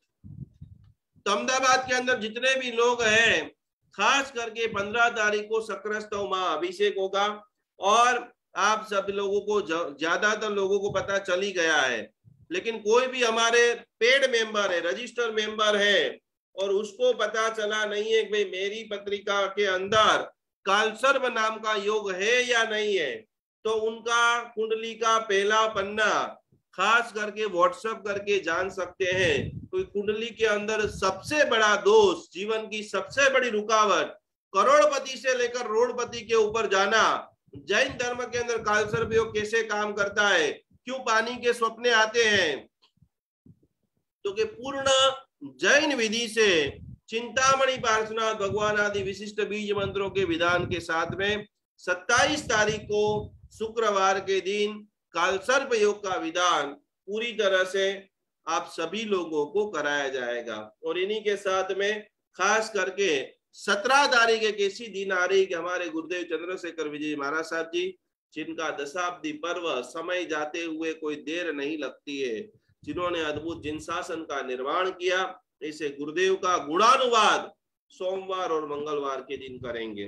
तो अहमदाबाद के अंदर जितने भी लोग हैं, खास करके पंद्रह तारीख को शक्रस्तव महाअभिषेक होगा, और आप सब लोगों को, ज्यादातर लोगों को पता चल ही गया है, लेकिन कोई भी हमारे पेड मेंबर है, रजिस्टर मेंबर है, और उसको पता चला नहीं है कि भाई मेरी पत्रिका के अंदर कालसर्प नाम का योग है या नहीं है, तो उनका कुंडली का पहला पन्ना खास करके व्हाट्सएप करके जान सकते हैं। तो कुंडली के अंदर सबसे बड़ा दोष, जीवन की सबसे बड़ी रुकावट, करोड़पति से लेकर रोड़पति के ऊपर जाना, जैन धर्म के अंदर कालसर्प योग कैसे काम करता है, क्यों पानी के स्वप्ने आते हैं, तो कि पूर्ण जैन विधि से चिंतामणि पार्श्वनाथ भगवान आदि विशिष्ट बीज मंत्रों के विधान के साथ में सत्ताईस तारीख को शुक्रवार के दिन कालसर्प योग का विधान पूरी तरह से आप सभी लोगों को कराया जाएगा। और इन्हीं के साथ में खास करके सत्रह तारीख एक ऐसी दिन आ रही कि हमारे गुरुदेव चंद्रशेखर विजय महाराज साहब जी, जिनका दशाब्दी पर्व समय जाते हुए कोई देर नहीं लगती है, जिन्होंने अद्भुत जिन शासन का निर्माण किया, ऐसे गुरुदेव का गुणानुवाद सोमवार और मंगलवार के दिन करेंगे।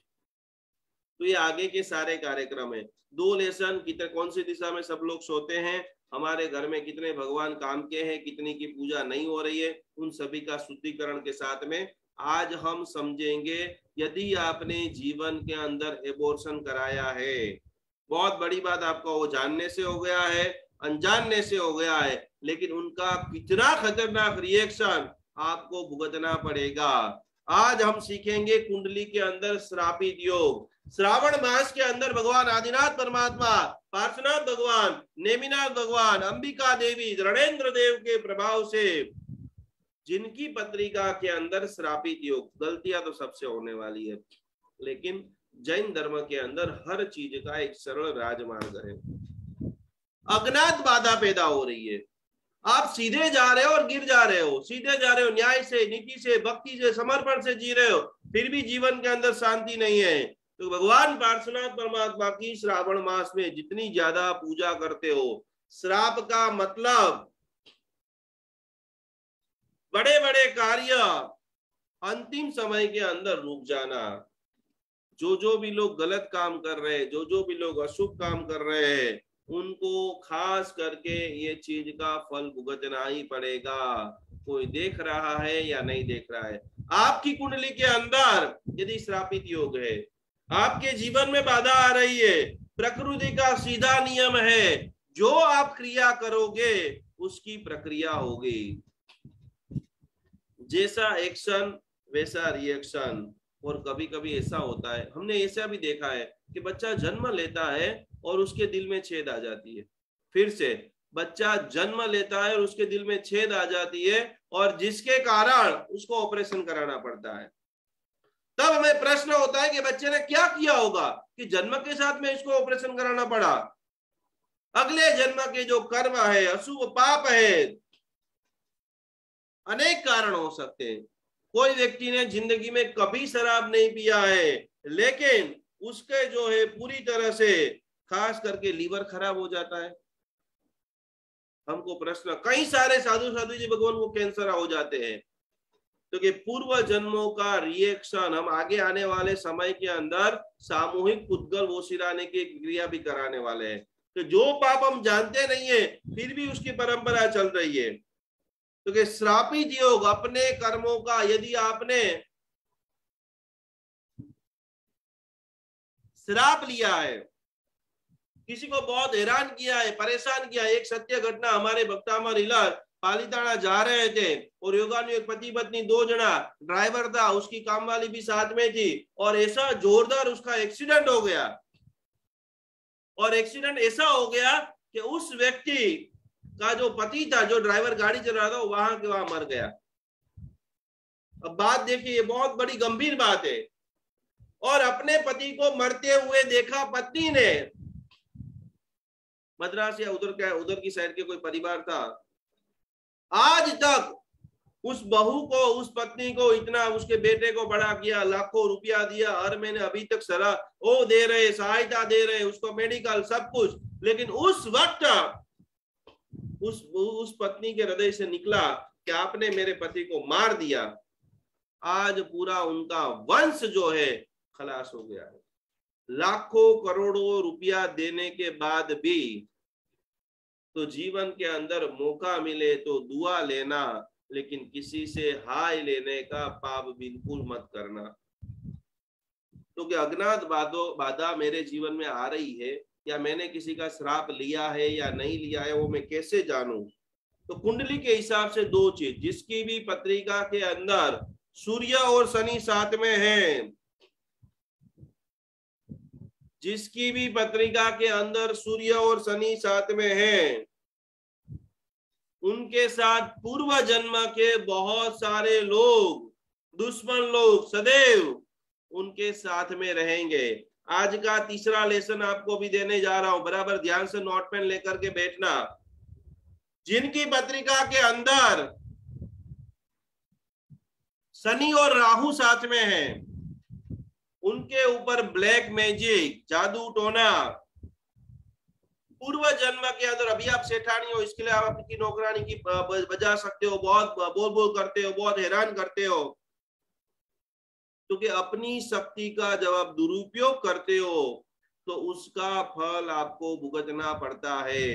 तो ये आगे के सारे कार्यक्रम है। दो लेसन, कितने कौन सी दिशा में सब लोग सोते हैं, हमारे घर में कितने भगवान काम के हैं, कितनी की पूजा नहीं हो रही है, उन सभी का शुद्धिकरण के साथ में आज हम समझेंगे। यदि आपने जीवन के अंदर एबॉर्शन कराया है, बहुत बड़ी बात, आपका वो जानने से हो गया है, अनजानने से हो गया है, लेकिन उनका कितना खतरनाक रिएक्शन आपको भुगतना पड़ेगा। आज हम सीखेंगे कुंडली के अंदर श्रापित योग। श्रावण मास के अंदर भगवान आदिनाथ परमात्मा, पार्श्वनाथ भगवान, नेमिनाथ भगवान, अंबिका देवी, रणेंद्र देव के प्रभाव से जिनकी पत्रिका के अंदर श्रापित योग, गलतियां तो सबसे होने वाली है, लेकिन जैन धर्म के अंदर हर चीज का एक सरल राजमार्ग है। अज्ञात बाधा पैदा हो रही है, आप सीधे जा रहे हो और गिर जा रहे हो, सीधे जा रहे हो, न्याय से, नीति से, भक्ति से, समर्पण से जी रहे हो, फिर भी जीवन के अंदर शांति नहीं है। तो भगवान पार्श्वनाथ परमात्मा की श्रावण मास में जितनी ज्यादा पूजा करते हो, श्राप का मतलब बड़े बड़े कार्य अंतिम समय के अंदर रुक जाना। जो जो भी लोग गलत काम कर रहे हैं, जो जो भी लोग अशुभ काम कर रहे हैं, उनको खास करके ये चीज का फल भुगतना ही पड़ेगा। कोई देख रहा है या नहीं देख रहा है। आपकी कुंडली के अंदर यदि श्रापित योग है, आपके जीवन में बाधा आ रही है, प्रकृति का सीधा नियम है, जो आप क्रिया करोगे उसकी प्रक्रिया होगी। जैसा एक्शन वैसा रिएक्शन। और कभी कभी ऐसा होता है, हमने ऐसा भी देखा है कि बच्चा जन्म लेता है और उसके दिल में छेद आ जाती है, फिर से बच्चा जन्म लेता है और उसके दिल में छेद आ जाती है, और जिसके कारण उसको ऑपरेशन कराना पड़ता है। प्रश्न होता है कि बच्चे ने क्या किया होगा कि जन्म के साथ में इसको ऑपरेशन कराना पड़ा। अगले जन्म के जो कर्म है, अशुभ पाप है, अनेक कारण हो सकते हैं। कोई व्यक्ति ने जिंदगी में कभी शराब नहीं पिया है, लेकिन उसके जो है पूरी तरह से खास करके लीवर खराब हो जाता है। हमको प्रश्न, कई सारे साधु साधु जी भगवान को कैंसर हो जाते हैं, तो कि पूर्व जन्मों का रिएक्शन हम आगे आने वाले समय के अंदर सामूहिक उद्गल वोशिराने की क्रिया भी कराने वाले हैं। तो जो पाप हम जानते नहीं है फिर भी उसकी परंपरा चल रही है। तो कि श्रापित योग अपने कर्मों का, यदि आपने श्राप लिया है, किसी को बहुत हैरान किया है, परेशान किया है। एक सत्य घटना, हमारे भक्तामर इलाज पालीताना जा रहे थे और योगानु एक पति पत्नी दो जना, ड्राइवर था, उसकी काम वाली भी साथ में थी, और ऐसा जोरदार उसका एक्सीडेंट हो गया। और एक्सीडेंट ऐसा हो गया कि उस व्यक्ति का जो पति था, जो ड्राइवर गाड़ी चला रहा था, वहां के वहां मर गया। अब बात देखिए, ये बहुत बड़ी गंभीर बात है। और अपने पति को मरते हुए देखा पत्नी ने। मद्रास या उधर क्या उधर की साइड के कोई परिवार था, आज तक उस बहू को, उस पत्नी को इतना, उसके बेटे को बड़ा किया, लाखों रुपया दिया, हर महीने अभी तक सरा वो दे रहे, सहायता दे रहे, उसको मेडिकल सब कुछ। लेकिन उस वक्त उस उस पत्नी के हृदय से निकला कि आपने मेरे पति को मार दिया। आज पूरा उनका वंश जो है खलास हो गया है। लाखों करोड़ों रुपया देने के बाद भी तो जीवन के अंदर मौका मिले तो दुआ लेना, लेकिन किसी से हाय लेने का पाप बिल्कुल मत करना। क्योंकि तो अज्ञात बाधो बाधा मेरे जीवन में आ रही है, या मैंने किसी का श्राप लिया है या नहीं लिया है, वो मैं कैसे जानूं? तो कुंडली के हिसाब से दो चीज, जिसकी भी पत्रिका के अंदर सूर्य और शनि साथ में है, जिसकी भी पत्रिका के अंदर सूर्य और शनि साथ में है, उनके साथ पूर्व जन्म के बहुत सारे लोग, दुश्मन लोग सदैव उनके साथ में रहेंगे। आज का तीसरा लेसन आपको भी देने जा रहा हूं, बराबर ध्यान से नोट पेन लेकर के बैठना। जिनकी पत्रिका के अंदर शनि और राहु साथ में है, उनके ऊपर ब्लैक मैजिक, जादू टोना, पूर्व जन्म के अंदर, अभी आप सेठानी हो, इसके लिए आप अपनी नौकरानी की बजा सकते हो, बहुत बोल बोल करते हो, बहुत हैरान करते हो, क्योंकि अपनी शक्ति का जब आप दुरुपयोग करते हो तो उसका फल आपको भुगतना पड़ता है।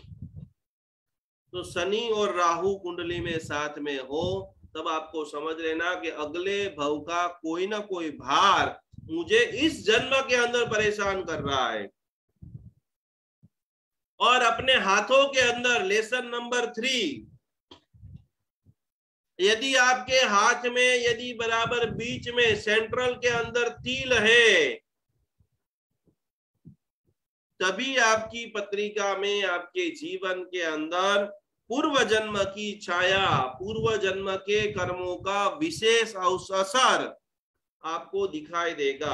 तो शनि और राहु कुंडली में साथ में हो, तब आपको समझ लेना कि अगले भव का कोई ना कोई भार मुझे इस जन्म के अंदर परेशान कर रहा है। और अपने हाथों के अंदर लेसन नंबर थ्री, यदि आपके हाथ में, यदि बराबर बीच में सेंट्रल के अंदर तिल है, तभी आपकी पत्रिका में, आपके जीवन के अंदर पूर्व जन्म की छाया, पूर्व जन्म के कर्मों का विशेष असर आपको दिखाई देगा।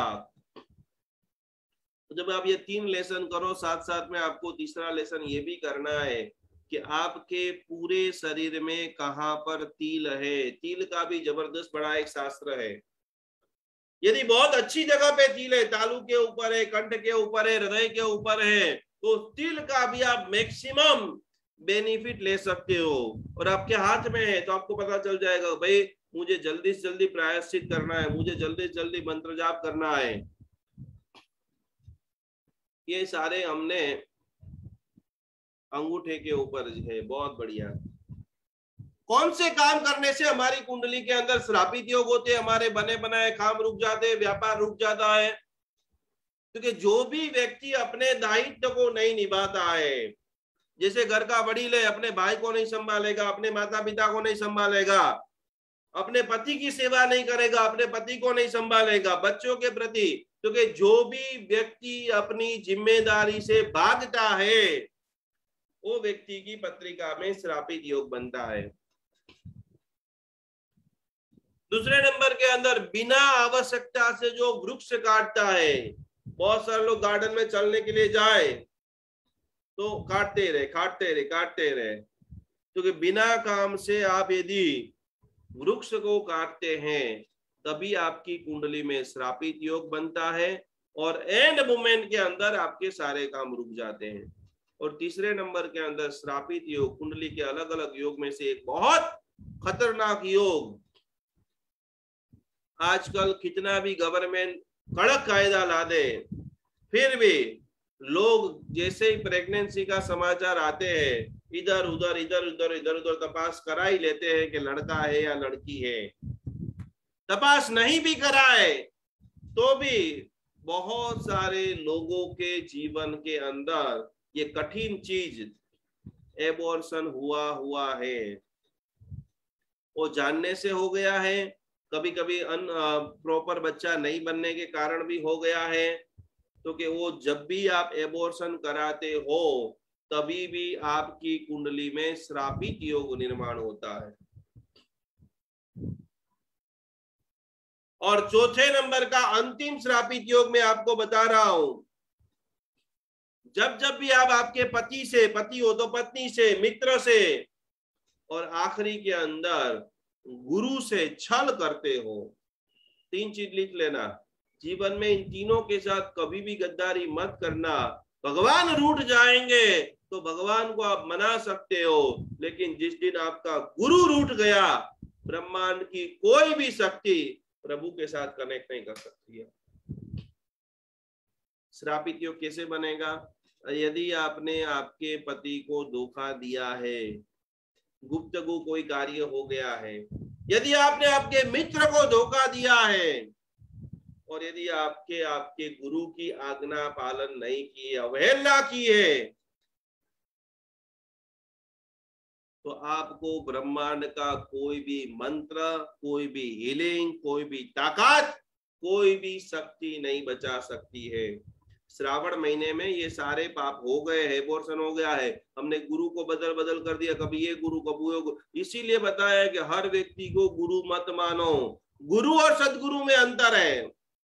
तो जब आप ये तीन लेसन करो, साथ साथ में आपको तीसरा लेसन ये भी करना है कि आपके पूरे शरीर में कहां पर तिल है। तिल का भी जबरदस्त बड़ा एक शास्त्र है। यदि बहुत अच्छी जगह पे तिल है, तालू के ऊपर है, कंठ के ऊपर है, हृदय के ऊपर है, तो तिल का भी आप मैक्सिमम बेनिफिट ले सकते हो। और आपके हाथ में है तो आपको पता चल जाएगा, भाई मुझे जल्दी से जल्दी प्रायश्चित करना है, मुझे जल्दी से जल्दी मंत्र जाप करना है। ये सारे हमने अंगूठे के ऊपर है, बहुत बढ़िया। कौन से काम करने से हमारी कुंडली के अंदर श्रापित योग होते हैं, हमारे बने बनाए काम रुक जाते हैं, व्यापार रुक जाता है? क्योंकि जो भी व्यक्ति अपने दायित्व को नहीं निभाता है, जैसे घर का वडील है, अपने भाई को नहीं संभालेगा, अपने माता पिता को नहीं संभालेगा, अपने पति की सेवा नहीं करेगा, अपने पति को नहीं संभालेगा, बच्चों के प्रति, क्योंकि जो भी व्यक्ति अपनी जिम्मेदारी से भागता है वो व्यक्ति की पत्रिका में श्रापित योग बनता है। दूसरे नंबर के अंदर बिना आवश्यकता से जो वृक्ष काटता है, बहुत सारे लोग गार्डन में चलने के लिए जाए तो काटते रहे काटते रहे काटते रहे, क्योंकि तो बिना काम से आप यदि वृक्ष को काटते हैं तभी आपकी कुंडली में श्रापित योग बनता है और एंड मोमेंट के अंदर आपके सारे काम रुक जाते हैं। और तीसरे नंबर के अंदर श्रापित योग कुंडली के अलग अलग योग में से एक बहुत खतरनाक योग, आजकल कितना भी गवर्नमेंट कड़क कायदा ला दे फिर भी लोग जैसे ही प्रेगनेंसी का समाचार आते हैं इधर उधर इधर उधर इधर उधर तपास करा ही लेते हैं कि लड़का है या लड़की है। तपास नहीं भी कराए तो भी बहुत सारे लोगों के जीवन के अंदर ये कठिन चीज एबॉर्शन हुआ हुआ है, वो जानने से हो गया है, कभी कभी अन प्रॉपर बच्चा नहीं बनने के कारण भी हो गया है। तो कि वो जब भी आप एबॉर्शन कराते हो तभी भी आपकी कुंडली में श्रापित योग निर्माण होता है। और चौथे नंबर का अंतिम श्रापित योग में आपको बता रहा हूं, जब जब भी आप आपके पति से, पति हो तो पत्नी से, मित्र से और आखिरी के अंदर गुरु से छल करते हो, तीन चीज लिख लेना, जीवन में इन तीनों के साथ कभी भी गद्दारी मत करना। भगवान रूठ जाएंगे तो भगवान को आप मना सकते हो, लेकिन जिस दिन आपका गुरु रूठ गया ब्रह्मांड की कोई भी शक्ति प्रभु के साथ कनेक्ट नहीं कर सकती है। श्रापित योग कैसे बनेगा? यदि आपने आपके पति को धोखा दिया है, गुप्तगु कोई कार्य हो गया है, यदि आपने आपके मित्र को धोखा दिया है और यदि आपके आपके गुरु की आज्ञा पालन नहीं की, अवहेलना की है, तो आपको ब्रह्मांड का कोई भी मंत्र, कोई भी हीलिंग, कोई भी ताकत, कोई भी शक्ति नहीं बचा सकती है। श्रावण महीने में ये सारे पाप हो गए हैं, एबॉर्शन हो गया है, हमने गुरु को बदल बदल कर दिया, कभी ये गुरु कभी ये गुरु। इसीलिए बताया है कि हर व्यक्ति को गुरु मत मानो, गुरु और सदगुरु में अंतर है।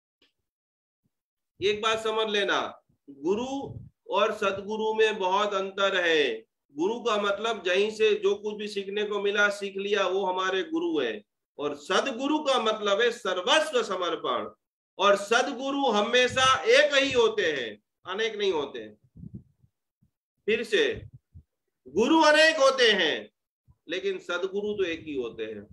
एक बात समझ लेना, गुरु और सदगुरु में बहुत अंतर है। गुरु का मतलब जहीं से जो कुछ भी सीखने को मिला सीख लिया वो हमारे गुरु है, और सदगुरु का मतलब है सर्वस्व समर्पण। और सदगुरु हमेशा एक ही होते हैं, अनेक नहीं होते। फिर से, गुरु अनेक होते हैं लेकिन सदगुरु तो एक ही होते हैं।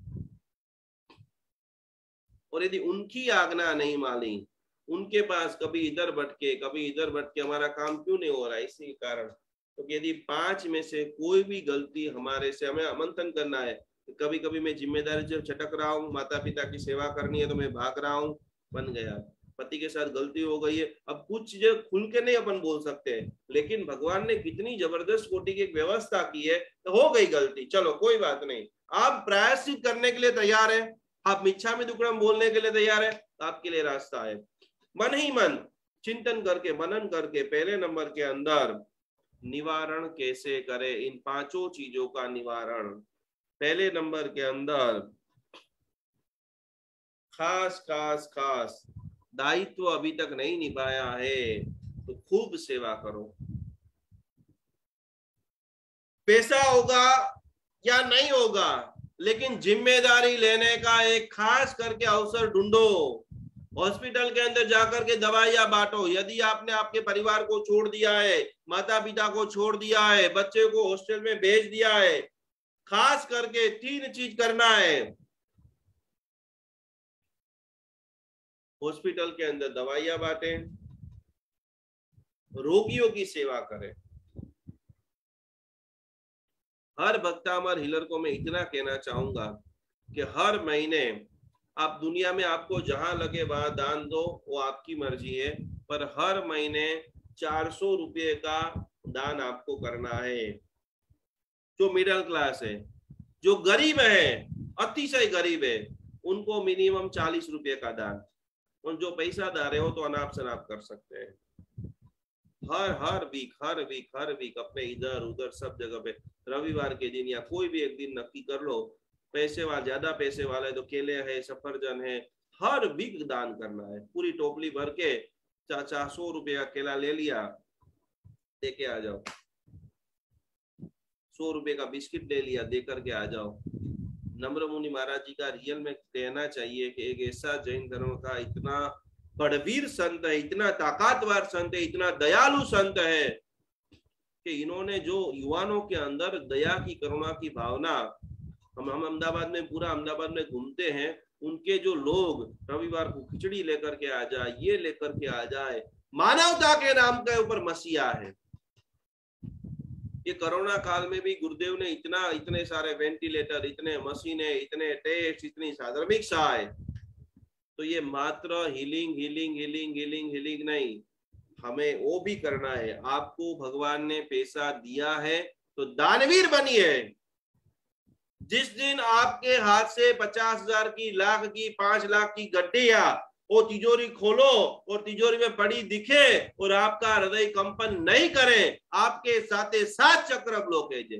और यदि उनकी आज्ञा नहीं मानी, उनके पास कभी इधर भटके कभी इधर भटके, हमारा काम क्यों नहीं हो रहा? इसी कारण। तो यदि पांच में से कोई भी गलती हमारे से, हमें मंथन करना है। कभी कभी मैं जिम्मेदारी जब छटक रहा हूँ, माता पिता की सेवा करनी है तो मैं भाग रहा हूँ, बन गया। पति के साथ गलती हो गई है, अब कुछ चीजें खुल के नहीं अपन बोल सकते हैं, लेकिन भगवान ने कितनी जबरदस्त कोटि की एक व्यवस्था की है, तो हो गई गलती, चलो कोई बात नहीं, आप प्रायश्चित करने के लिए तैयार है, आप मिच्छा में दुक्कड़म बोलने के लिए तैयार है, तो आपके लिए रास्ता है। मन ही मन चिंतन करके, मनन करके, पहले नंबर के अंदर निवारण कैसे करें, इन पांचों चीजों का निवारण। पहले नंबर के अंदर खास खास खास दायित्व अभी तक नहीं निभाया है तो खूब सेवा करो। पैसा होगा या नहीं होगा, लेकिन जिम्मेदारी लेने का एक खास करके अवसर ढूंढो। हॉस्पिटल के अंदर जाकर के दवाइयां बांटो। यदि आपने आपके परिवार को छोड़ दिया है, माता पिता को छोड़ दिया है, बच्चे को हॉस्टल में भेज दिया है, खास करके तीन चीज करना है। हॉस्पिटल के अंदर दवाइयां बांटें, रोगियों की सेवा करें। हर भक्तामर हीलर को मैं इतना कहना चाहूंगा कि हर महीने आप दुनिया में आपको जहां लगे वहां दान दो, वो आपकी मर्जी है, पर हर महीने चार सौ रुपये का दान आपको करना है। जो मिडिल क्लास है, जो गरीब है, अतिशय गरीब है, उनको मिनिमम चालीस रुपये का दान, और जो पैसादार है वो तो अनाप शनाप कर सकते हैं। हर हर वीक हर वीक हर वीक अपने इधर उधर सब जगह पे रविवार के दिन या कोई भी एक दिन नक्की कर लो, पैसे वाला ज्यादा पैसे वाला है तो केले है, सफरजन है, हर वीक दान करना है। पूरी टोपली भर के चाचा सौ रुपए का केला ले लिया, लेके आ जाओ। सौ रुपए का बिस्किट ले लिया, दे करके आ जाओ। नम्र मुनि महाराज जी का रियल में कहना चाहिए कि एक ऐसा जैन धर्म का इतना बड़वीर संत है, इतना ताकतवर संत है, इतना दयालु संत है कि इन्होंने जो युवाओं के अंदर दया की, करुणा की भावना, हम हम अहमदाबाद में पूरा अहमदाबाद में घूमते हैं, उनके जो लोग रविवार को खिचड़ी लेकर के आ जाए, ये लेकर के आ जाए, मानवता के नाम के ऊपर मसीहा है। ये कोरोना काल में भी गुरुदेव ने इतना इतने सारे वेंटिलेटर, इतने मशीनें, इतने टेस्ट, इतनी धार्मिक सहाय, तो ये मात्र healing healing healing healing healing नहीं, हमें वो भी करना है। आपको भगवान ने पैसा दिया है तो दानवीर बनिए। जिस दिन आपके हाथ से पचास हजार की, लाख की, पांच लाख की गड्डिया, वो तिजोरी खोलो और तिजोरी में पड़ी दिखे और आपका हृदय कंपन नहीं करे, आपके साथ साथ चक्र ब्लॉकेज है,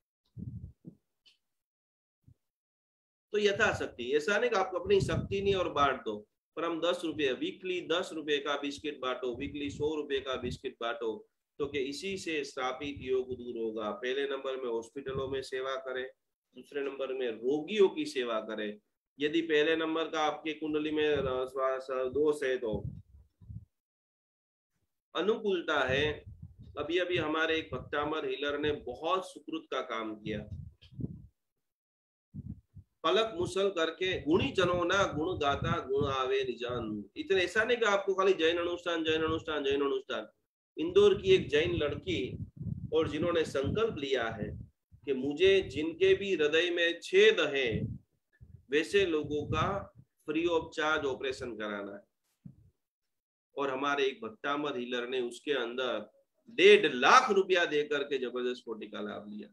तो यथाशक्ति, ऐसा नहीं कि आपको अपनी शक्ति नहीं और बांट दो, पर हम दस रुपये वीकली, दस रुपए का बिस्किट बांटो, वीकली सौ रुपए का बिस्किट बांटो, तो कि इसी से श्रापित योग दूर होगा। पहले नंबर में हॉस्पिटलों में सेवा करें, दूसरे नंबर में रोगियों की सेवा करें। यदि पहले नंबर का आपके कुंडली में दोष है तो अनुकूलता है। अभी अभी हमारे एक भक्तामर हीलर ने बहुत सुकृत का काम किया, पलक मुसल करके गुणी जनो ना गुण गाता गुण आवे निजान। इतना ऐसा नहीं कि आपको खाली जैन अनुष्ठान जैन अनुष्ठान जैन अनुष्ठान। इंदौर की एक जैन लड़की, और जिन्होंने संकल्प लिया है कि मुझे जिनके भी हृदय में छेद है वैसे लोगों का फ्री ऑफ चार्ज ऑपरेशन कराना है, और हमारे एक भक्तामर हीलर ने उसके अंदर डेढ़ लाख रुपया देकर के जबरदस्त कोटि का लाभ लिया।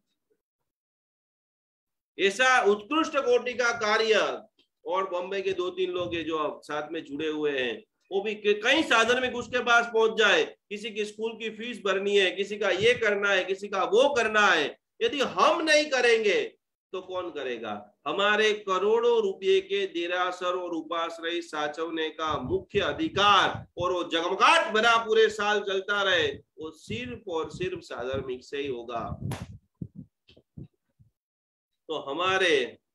ऐसा उत्कृष्ट कोटि का कार्य, और बॉम्बे के दो तीन लोग जो साथ में जुड़े हुए हैं, वो भी कई साधन में उसके पास पहुंच जाए। किसी की स्कूल की फीस भरनी है, किसी का ये करना है, किसी का वो करना है। यदि हम नहीं करेंगे तो कौन करेगा? हमारे करोड़ों रुपए के देरासर और उपाश्रय साचवने का मुख्य अधिकार, और वो जगमगाट भरा पूरे साल चलता रहे, वो सिर्फ और सिर्फ साधर्मिक से ही होगा। तो हमारे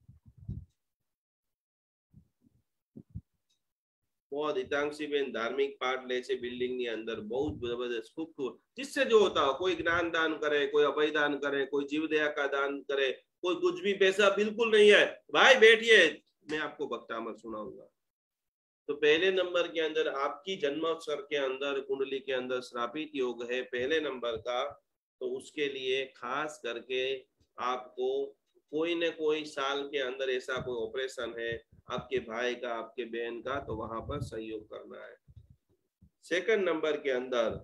बहुत हितांशी बेन धार्मिक पाठ ले से बिल्डिंग ની અંદર बहुत जबरदस्त खूब खूब जिससे जो होता हो, कोई ज्ञान दान करे, कोई अभय दान करे, कोई जीव दया का दान करे, कोई कुछ भी, पैसा बिल्कुल नहीं है। भाई बैठिए, मैं आपको भक्तामर सुनाऊंगा। तो पहले नंबर के अंदर आपकी जन्माक्षर के अंदर कुंडली के अंदर श्रापित योग है पहले नंबर का, तो उसके लिए खास करके आपको कोई न कोई साल के अंदर ऐसा कोई ऑपरेशन है आपके भाई का, आपके बहन का, तो वहां पर सहयोग करना है। सेकंड नंबर के अंदर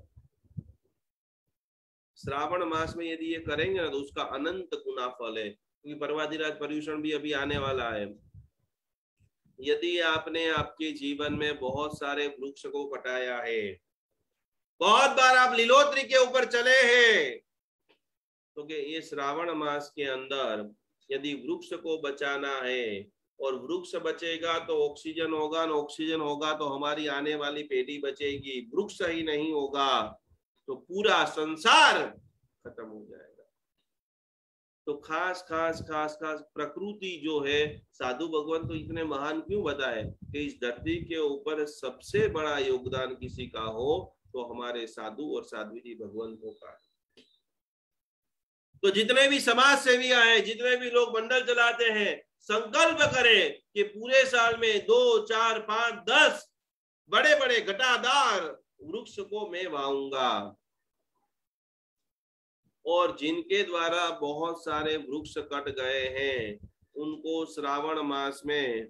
श्रावण मास में यदि ये करेंगे ना तो उसका अनंत गुना फल है, क्योंकि पर्वाधिराज पर्यूषण भी अभी आने वाला है। यदि आपने आपके जीवन में बहुत सारे वृक्ष को कटाया है, बहुत बार आप लीलोत्री के ऊपर चले हैं, तो कि ये श्रावण मास के अंदर यदि वृक्ष को बचाना है, और वृक्ष बचेगा तो ऑक्सीजन होगा, न ऑक्सीजन होगा तो हमारी आने वाली पीढ़ी बचेगी। वृक्ष ही नहीं होगा तो पूरा संसार खत्म हो जाएगा। तो खास खास खास खास प्रकृति जो है, साधु भगवान तो इतने महान क्यों बताए कि इस धरती के ऊपर सबसे बड़ा योगदान किसी का हो तो हमारे साधु और साध्वी जी भगवंतों का। तो जितने भी समाज सेवी हैं, जितने भी लोग मंडल चलाते हैं, संकल्प करें कि पूरे साल में दो चार पांच दस बड़े बड़े घटादार वृक्ष को मैं वाऊंगा। और जिनके द्वारा बहुत सारे वृक्ष कट गए हैं उनको श्रावण मास में,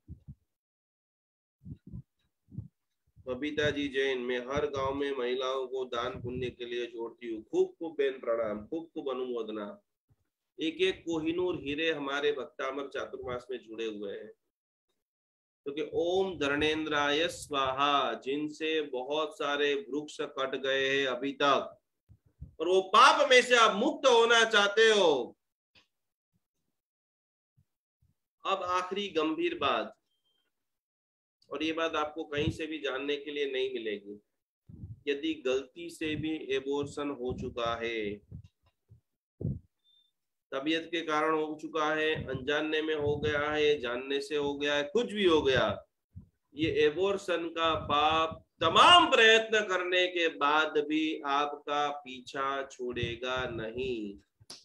बबीता जी जैन, मैं हर गांव में महिलाओं को दान पुण्य के लिए जोड़ती हूँ। खूब खूब बेन प्रणाम, खूब खूब अनुमोदना। एक एक कोहिनूर हीरे हमारे भक्तामर चातुर्मास में जुड़े हुए हैं, क्योंकि तो ओम धर्णेन्द्राय स्वाहा, जिनसे बहुत सारे वृक्ष कट गए हैं अभी तक, और वो पाप में से आप मुक्त होना चाहते हो, अब आखिरी गंभीर बात, और ये बात आपको कहीं से भी जानने के लिए नहीं मिलेगी, यदि गलती से भी एबॉर्शन हो चुका है, तबीयत के कारण हो चुका है, अनजाने में हो गया है, जानने से हो गया है, कुछ भी हो गया, ये एबॉर्शन का पाप तमाम प्रयत्न करने के बाद भी आपका पीछा छोड़ेगा नहीं।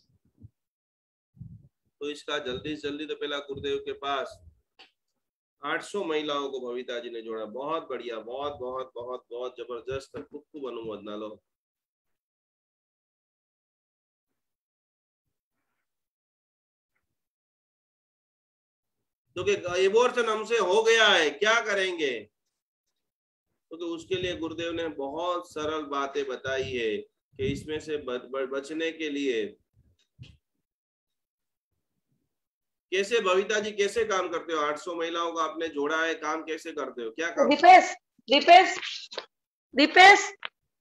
तो इसका जल्दी से जल्दी तो पहला गुरुदेव के पास आठ सौ महिलाओं को भविता जी ने जोड़ा। बहुत बढ़िया, बहुत बहुत बहुत बहुत जबरदस्त, खूब खूब अनुमोदना लो। तो एबॉर्शन हमसे हो गया है, क्या करेंगे? तो, तो उसके लिए गुरुदेव ने बहुत सरल बातें बताई है कि इसमें से बचने के लिए कैसे, भविता जी कैसे काम करते हो? आठ सौ महिलाओं को आपने जोड़ा है, काम कैसे करते हो, क्या काम? दीपेश दीपेश दीपेश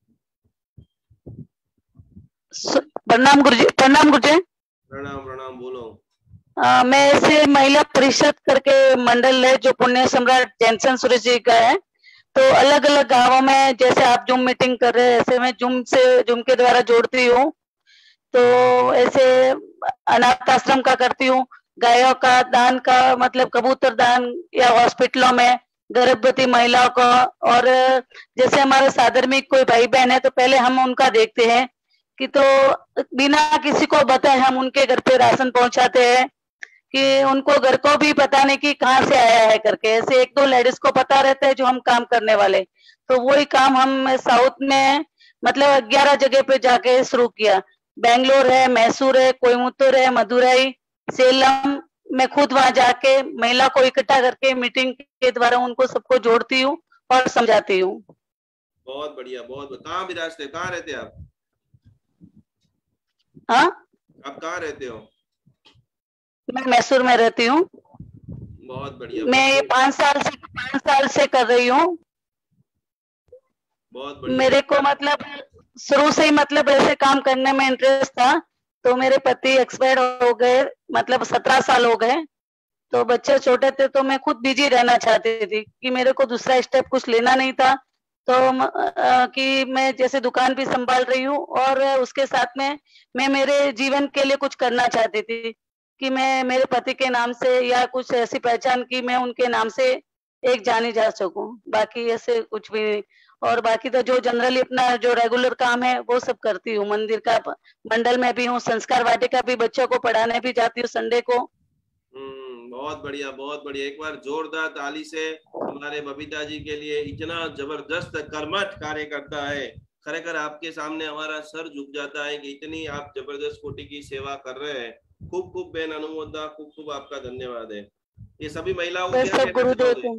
प्रणाम गुरुजी। प्रणाम गुरुजी। प्रणाम प्रणाम, बोलो। आ, मैं ऐसे महिला परिषद करके मंडल है जो पुण्य सम्राट जैनसन सुरेश जी का है। तो अलग अलग गांवों में जैसे आप जूम मीटिंग कर रहे हैं, ऐसे मैं जूम से जूम के द्वारा जोड़ती हूँ। तो ऐसे अनाथ आश्रम का करती हूँ, गायों का दान का, मतलब कबूतर दान, या हॉस्पिटलों में गर्भवती महिलाओं को। और जैसे हमारे साधर्मिक कोई भाई बहन है तो पहले हम उनका देखते हैं कि तो बिना किसी को बताए हम उनके घर पे राशन पहुंचाते हैं, कि उनको घर को भी पता नहीं कि कहाँ से आया है करके। ऐसे एक दो लेडीज को पता रहता है जो हम काम करने वाले, तो वही काम हम साउथ में मतलब ग्यारह जगह पे जाके शुरू किया। बेंगलोर है, मैसूर है, कोयमुत्तूर है, मदुरई, सेलम। मैं खुद वहां जाके महिला को इकट्ठा करके मीटिंग के द्वारा उनको सबको जोड़ती हूँ और समझाती हूँ। बहुत बढ़िया, बहुत। कहाँ विराजते, कहाँ रहते आप? हाँ, आप कहाँ रहते हो? मैं मैसूर में रहती हूँ। बहुत बढ़िया। मैं ये पांच साल से पांच साल से कर रही हूँ। बहुत बढ़िया। मेरे को मतलब शुरू से ही मतलब ऐसे काम करने में इंटरेस्ट था। तो मेरे पति एक्सपायर हो गए, मतलब सत्रह साल हो गए। तो बच्चे छोटे थे तो मैं खुद बिजी रहना चाहती थी कि मेरे को दूसरा स्टेप कुछ लेना नहीं था। तो आ, कि मैं जैसे दुकान भी संभाल रही हूँ और उसके साथ में मैं मेरे जीवन के लिए कुछ करना चाहती थी कि मैं मेरे पति के नाम से या कुछ ऐसी पहचान की मैं उनके नाम से एक जानी जा सकूं। बाकी ऐसे कुछ भी नहीं। और बाकी तो जो जनरली अपना जो रेगुलर काम है वो सब करती हूँ। मंदिर का मंडल में भी हूँ, संस्कार वाटिका भी बच्चों को पढ़ाने भी जाती हूँ संडे को। हम्म, बहुत बढ़िया, बहुत बढ़िया। एक बार जोरदार ताली से हमारे बबीता जी के लिए, इतना जबरदस्त कर्मठ कार्य करता है। खरेखर आपके सामने हमारा सर झुक जाता है कि इतनी आप जबरदस्त कोटि की सेवा कर रहे हैं। खूब खूब बेन अनुमोदना, खूब खूब आपका धन्यवाद है। ये सभी महिलाओं को क्या कहना चाहोगे?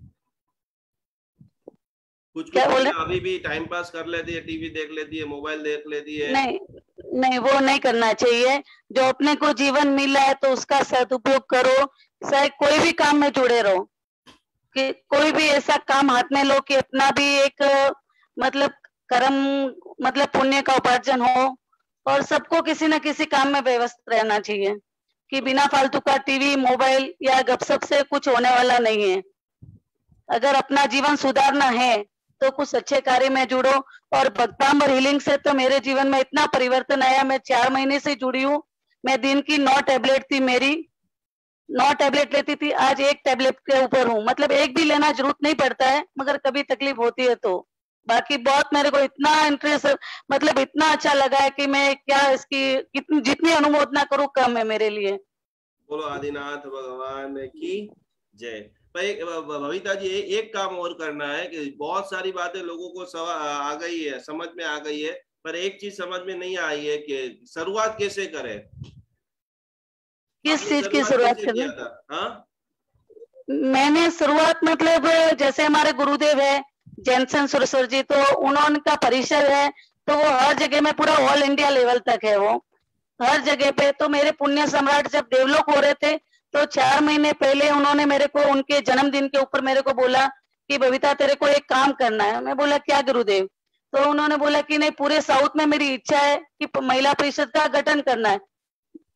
कुछ कुछ महिला अभी भी टाइम पास कर लेती है, टीवी देख लेती है, मोबाइल देख लेती है। नहीं नहीं, वो नहीं करना चाहिए। जो अपने को जीवन मिला है तो उसका सदुपयोग करो। चाहे कोई भी काम में जुड़े रहो, कि कोई भी ऐसा काम हाथ में लो कि अपना भी एक मतलब कर्म, मतलब पुण्य का उपार्जन हो। और सबको किसी न किसी काम में व्यस्त रहना चाहिए, कि बिना फालतू का टीवी मोबाइल या गपशप से कुछ होने वाला नहीं है। अगर अपना जीवन सुधारना है तो कुछ अच्छे कार्य में जुड़ो। और भक्तांबर हीलिंग से तो मेरे जीवन में इतना परिवर्तन आया। मैं चार महीने से जुड़ी हूँ। मैं दिन की नौ टैबलेट थी मेरी, नौ टैबलेट लेती थी, आज एक टैबलेट के ऊपर हूँ। मतलब एक भी लेना जरूरत नहीं पड़ता है, मगर कभी तकलीफ होती है तो। बाकी बहुत मेरे को इतना इंटरेस्ट, मतलब इतना अच्छा लगा है कि मैं क्या इसकी जितनी अनुमोदना करूँ कम है मेरे लिए। बोलो आदिनाथ भगवान की जय। भाई भविता जी, एक काम और करना है कि बहुत सारी बातें लोगों को आ गई है, समझ में आ गई है, पर एक चीज समझ में नहीं आई है कि शुरुआत कैसे करें। किस चीज की शुरुआत किया था? हाँ, मैंने शुरुआत मतलब जैसे हमारे गुरुदेव है जैनसन सुरेश्वर जी, तो उन्होंने का परिसर है, तो वो हर जगह में पूरा ऑल इंडिया लेवल तक है वो, हर जगह पे। तो मेरे पुण्य सम्राट जब डेवलप हो रहे थे तो चार महीने पहले उन्होंने मेरे को उनके जन्मदिन के ऊपर मेरे को बोला कि बबीता तेरे को एक काम करना है। मैं बोला क्या गुरुदेव? तो उन्होंने बोला कि नहीं, पूरे साउथ में मेरी इच्छा है कि महिला परिषद का गठन करना है।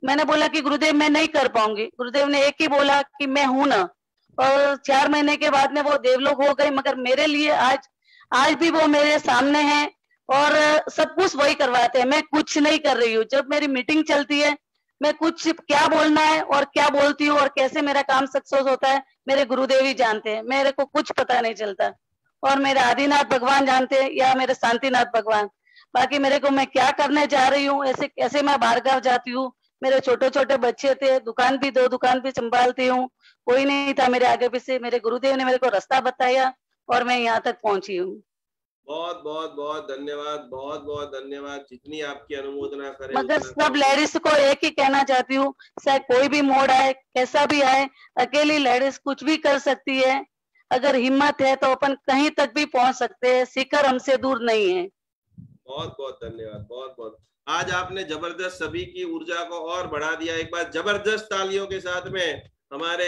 मैंने बोला कि गुरुदेव मैं नहीं कर पाऊंगी। गुरुदेव ने एक ही बोला कि मैं हूं ना, और चार महीने के बाद में वो देवलोक हो गए। मगर मेरे लिए आज आज भी वो मेरे सामने है और सब कुछ वही करवाते हैं, मैं कुछ नहीं कर रही हूँ। जब मेरी मीटिंग चलती है, मैं कुछ क्या बोलना है और क्या बोलती हूँ और कैसे मेरा काम सक्सेस होता है, मेरे गुरुदेव ही जानते हैं, मेरे को कुछ पता नहीं चलता। और मेरे आदिनाथ भगवान जानते हैं या मेरे शांतिनाथ भगवान। बाकी मेरे को मैं क्या करने जा रही हूँ, ऐसे कैसे मैं बाहर गाँव जाती हूँ, मेरे छोटे छोटे बच्चे थे, दुकान भी दो दुकान भी संभालती हूँ, कोई नहीं था मेरे आगे पीछे, मेरे गुरुदेव ने मेरे को रास्ता बताया और मैं यहाँ तक पहुंची हूँ। बहुत बहुत बहुत धन्यवाद, बहुत बहुत धन्यवाद। जितनी आपकी अनुमोदना करें मगर उतना सब लेडीज को एक ही कहना चाहती हूँ, चाहे कोई भी मोड़ आए, कैसा भी आए, अकेली लेडीज कुछ भी कर सकती है। अगर हिम्मत है तो अपन कहीं तक भी पहुंच सकते हैं, शिखर हमसे दूर नहीं है। बहुत बहुत धन्यवाद, बहुत बहुत। आज आपने जबरदस्त सभी की ऊर्जा को और बढ़ा दिया। एक बार जबरदस्त तालियों के साथ में हमारे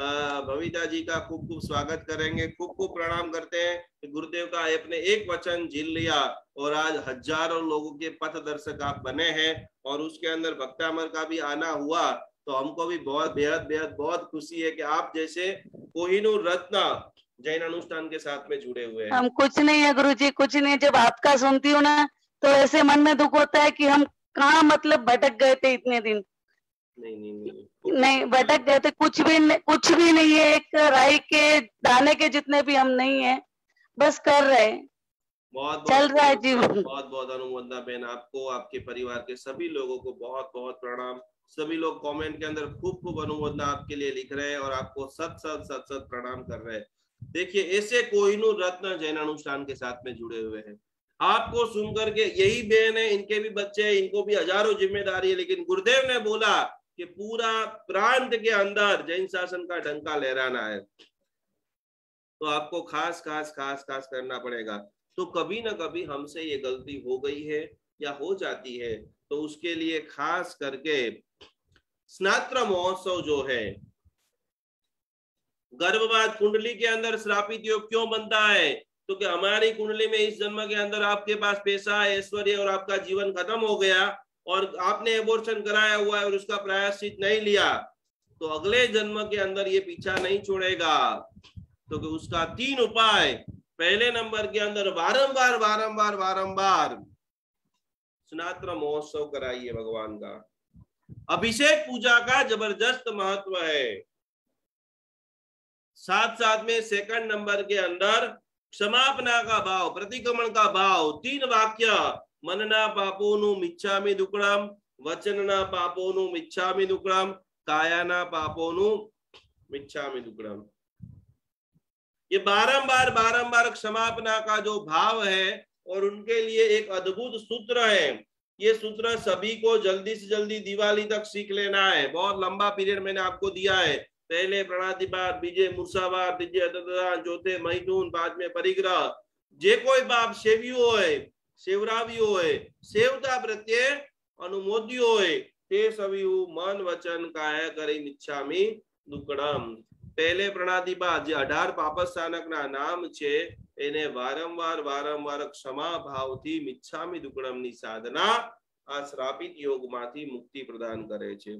भविता जी का खूब खूब स्वागत करेंगे, खूब खूब प्रणाम करते हैं कि गुरुदेव का आपने एक वचन झील लिया और आज हजारों लोगों के पथ दर्शक आप बने हैं और उसके अंदर भक्तामर का भी आना हुआ, तो हमको भी बहुत बेहद बेहद बहुत खुशी है कि आप जैसे कोहिनूर रत्न जैन अनुष्ठान के साथ में जुड़े हुए हैं। हम कुछ नहीं है गुरुजी, कुछ नहीं। जब आपका सुनती हूँ ना तो ऐसे मन में दुख होता है कि हम कहाँ मतलब भटक गए थे इतने दिन। नहीं नहीं नहीं नहीं भटक गए थे, कुछ भी नहीं, कुछ भी नहीं है, एक राई के दाने के जितने भी हम नहीं है, बस कर रहे हैं, बहुत चल बहुत रहा है जीवन। बहुत बहुत अनुमोदना बहन, आपको आपके परिवार के सभी लोगों को बहुत बहुत प्रणाम। सभी लोग कमेंट के अंदर खूब खूब अनुमोदना आपके लिए लिख रहे हैं और आपको सत सत सत सत प्रणाम कर रहे हैं। देखिए ऐसे कोहिनूर रत्न जैन अनुष्ठान के साथ में जुड़े हुए हैं। आपको सुनकर के यही बहन है, इनके भी बच्चे हैं, इनको भी हजारों जिम्मेदारी है, लेकिन गुरुदेव ने बोला कि पूरा प्रांत के अंदर जैन शासन का डंका लहराना है, तो आपको खास खास खास खास करना पड़ेगा। तो कभी ना कभी हमसे ये गलती हो गई है या हो जाती है, तो उसके लिए खास करके स्नात्र महोत्सव जो है, गर्भवाद कुंडली के अंदर श्रापित योग क्यों बनता है, तो कि हमारी कुंडली में इस जन्म के अंदर आपके पास पैसा ऐश्वर्य और आपका जीवन खत्म हो गया और आपने एबॉर्शन कराया हुआ है और उसका प्रायश्चित नहीं लिया, तो अगले जन्म के अंदर ये पीछा नहीं छोड़ेगा। तो कि उसका तीन उपाय, पहले नंबर के अंदर बारंबार बारंबार बारंबार स्नात्र महोत्सव कराइए भगवान का। अभिषेक पूजा का जबरदस्त महत्व है। साथ साथ में सेकंड नंबर के अंदर क्षमापना का भाव, प्रतिक्रमण का भाव, तीन वाक्य, मनना पापोनु मिच्छामि दुक्कडम, वचनना पापोनु मिच्छामि दुक्कडम, कायाना पापोनु मिच्छामि दुक्कडम। ये बारंबार बारंबार क्षमापना का जो भाव है और उनके लिए एक अद्भुत सूत्र है। ये सूत्र सभी को जल्दी से जल्दी दिवाली तक सीख लेना है। बहुत लंबा पीरियड मैंने आपको दिया है। पहले प्रणातिपात, बीजे मूर्छावार, तीजे अतदान, चौथे मैथुन, बाद में परिग्रह। जे कोई बाप सेव्यो होय, सेवराव्यो होय, सेवता प्रत्यय अनुमोद्य होय, ते सविहु मन वचन काया करे मिच्छामि दुक्कडम। पहले प्रणातिपात जे अठार पापस्थानक ना नाम छे એને વારંવાર વારંવાર ક્ષમા ભાવથી મિચ્છામિ દુક્કડમની સાધના આ શ્રાપિત યોગમાંથી મુક્તિ પ્રદાન કરે છે।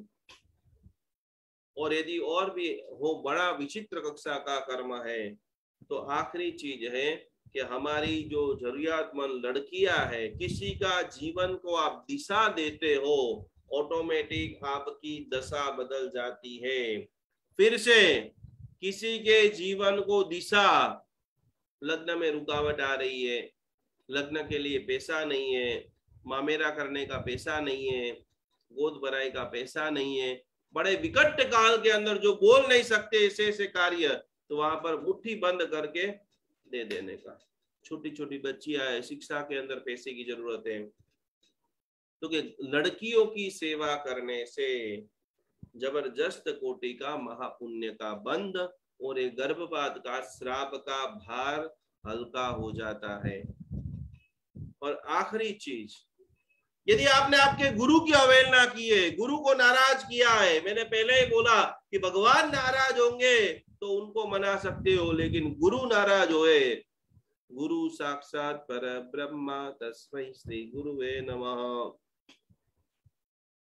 और यदि और भी हो बड़ा विचित्र कक्षा का कर्म है, तो आखिरी चीज है कि हमारी जो जरूरियातमंद लड़कियां है, किसी का जीवन को आप दिशा देते हो, ऑटोमेटिक आपकी दशा बदल जाती है। फिर से किसी के जीवन को दिशा, लग्न में रुकावट आ रही है, लग्न के लिए पैसा नहीं है, मामेरा करने का पैसा नहीं है, गोद भराई का पैसा नहीं है, बड़े विकट काल के अंदर जो बोल नहीं सकते ऐसे ऐसे कार्य, तो वहां पर मुट्ठी बंद करके दे देने का। छोटी छोटी बच्चियां है, शिक्षा के अंदर पैसे की जरूरत है, तो कि लड़कियों की सेवा करने से जबरदस्त कोटि का महापुण्य का बंध और एक गर्भपात का श्राप का भार हल्का हो जाता है। और आखिरी चीज, यदि आपने आपके गुरु की अवहेलना की है, गुरु को नाराज किया है, मैंने पहले ही बोला कि भगवान नाराज होंगे तो उनको मना सकते हो, लेकिन गुरु नाराज होए, गुरु साक्षात परब्रह्म तस्मै श्री गुरुवे नमः।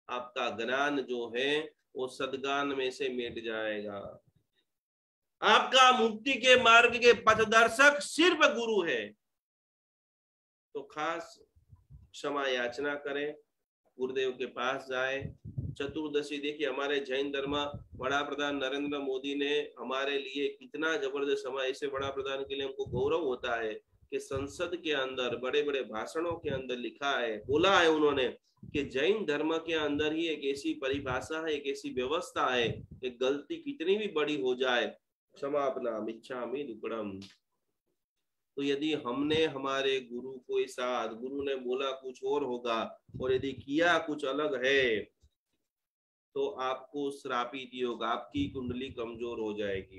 आपका ज्ञान जो है वो सद्ज्ञान में से मिट जाएगा। आपका मुक्ति के मार्ग के पथदर्शक सिर्फ गुरु है। तो खास क्षमा याचना करें, गुरुदेव के पास जाए। चतुर्दशी देखिए, हमारे जैन धर्म बड़ा प्रधान नरेंद्र मोदी ने हमारे लिए कितना जबरदस्त समय, ऐसे बड़ा प्रधान के लिए हमको गौरव होता है कि संसद के अंदर बड़े बड़े भाषणों के अंदर लिखा है, बोला है उन्होंने कि जैन धर्म के अंदर ही एक ऐसी परिभाषा है, एक ऐसी व्यवस्था है कि गलती कितनी भी बड़ी हो जाए, क्षमापना इच्छामि दुक्कड़म। तो यदि हमने हमारे गुरु के साथ, गुरु ने बोला कुछ और होगा और यदि किया कुछ अलग है, तो आपको श्रापित योग, आपकी कुंडली कमजोर हो जाएगी।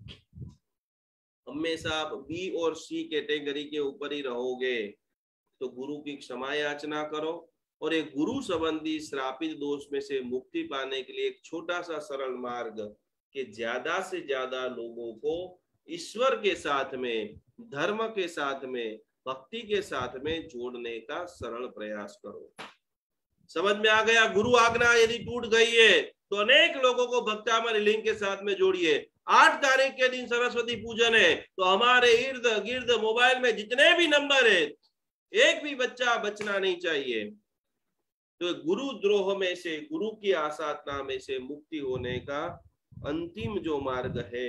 हमेशा आप बी और सी कैटेगरी के ऊपर ही रहोगे। तो गुरु की क्षमा याचना करो और एक गुरु संबंधी श्रापित दोष में से मुक्ति पाने के लिए एक छोटा सा सरल मार्ग कि ज्यादा से ज्यादा लोगों को ईश्वर के साथ में, धर्म के साथ में, भक्ति के साथ में जोड़ने का सरल प्रयास करो। समझ में आ गया? गुरु आज्ञा यदि टूट गई है तो अनेक लोगों को भक्तामर लिंग के साथ में जोड़िए। आठ तारीख के दिन सरस्वती पूजन है, तो हमारे इर्द गिर्द मोबाइल में जितने भी नंबर है, एक भी बच्चा बचना नहीं चाहिए। तो गुरु द्रोह में से, गुरु की आसाधना में से मुक्ति होने का अंतिम जो मार्ग है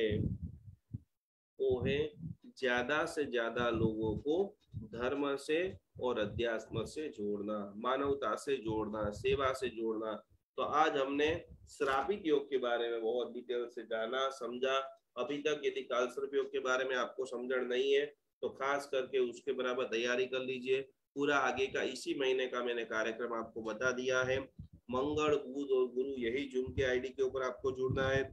वो है ज्यादा से ज्यादा लोगों को धर्म से और अध्यात्म से जोड़ना, मानवता से जोड़ना, सेवा से जोड़ना। तो आज हमने श्रापित योग के बारे में बहुत डिटेल से जाना, समझा। अभी तक यदि कालसर्प योग के बारे में आपको समझण नहीं है तो खास करके उसके बराबर तैयारी कर लीजिए। पूरा आगे का इसी महीने का मैंने कार्यक्रम आपको बता दिया है। मंगल, बुध और गुरु यही जूम के आईडी के ऊपर आपको जुड़ना है।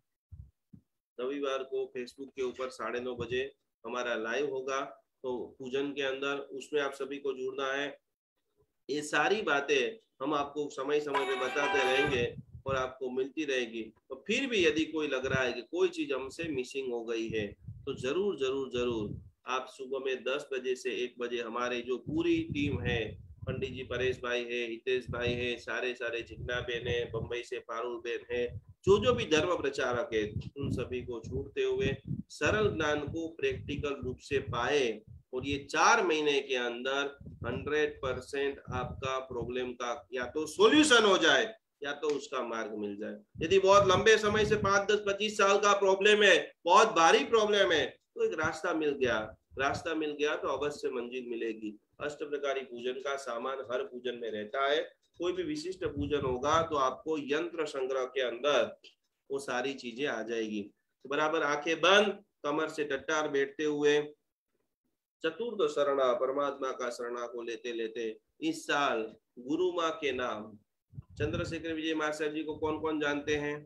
रविवार को फेसबुक के ऊपर साढ़े नौ बजे हमारा लाइव होगा, तो पूजन के अंदर उसमें आप सभी को जुड़ना है। ये सारी बातें हम आपको समय समय पे बताते रहेंगे और आपको मिलती रहेगी। तो फिर भी यदि कोई लग रहा है कि कोई चीज हमसे मिसिंग हो गई है तो जरूर जरूर जरूर आप सुबह में दस बजे से एक बजे हमारे जो पूरी टीम है, पंडित जी परेश भाई है, हितेश भाई है, सारे सारे जिग्ना बेन है, बम्बई से पारुल बेन है, जो जो भी धर्म प्रचारक है, उन सभी को छूटते हुए सरल ज्ञान को प्रैक्टिकल रूप से पाए और ये चार महीने के अंदर हंड्रेड परसेंट आपका प्रॉब्लम का या तो सॉल्यूशन हो जाए या तो उसका मार्ग मिल जाए। यदि बहुत लंबे समय से पांच दस पच्चीस साल का प्रॉब्लम है, बहुत भारी प्रॉब्लम है, तो एक रास्ता मिल गया, रास्ता मिल गया तो अवश्य मंजिल मिलेगी। अष्ट प्रकारी पूजन का सामान हर पूजन में रहता है। कोई भी विशिष्ट पूजन होगा तो आपको यंत्र संग्रह के अंदर वो सारी चीजें आ जाएगी। तो बराबर आंखें बंद, कमर से टट्टार बैठते हुए चतुर्थ शरणा परमात्मा का शरणा को लेते लेते इस साल गुरु माँ के नाम चंद्रशेखर विजय महाशय जी को कौन कौन जानते हैं?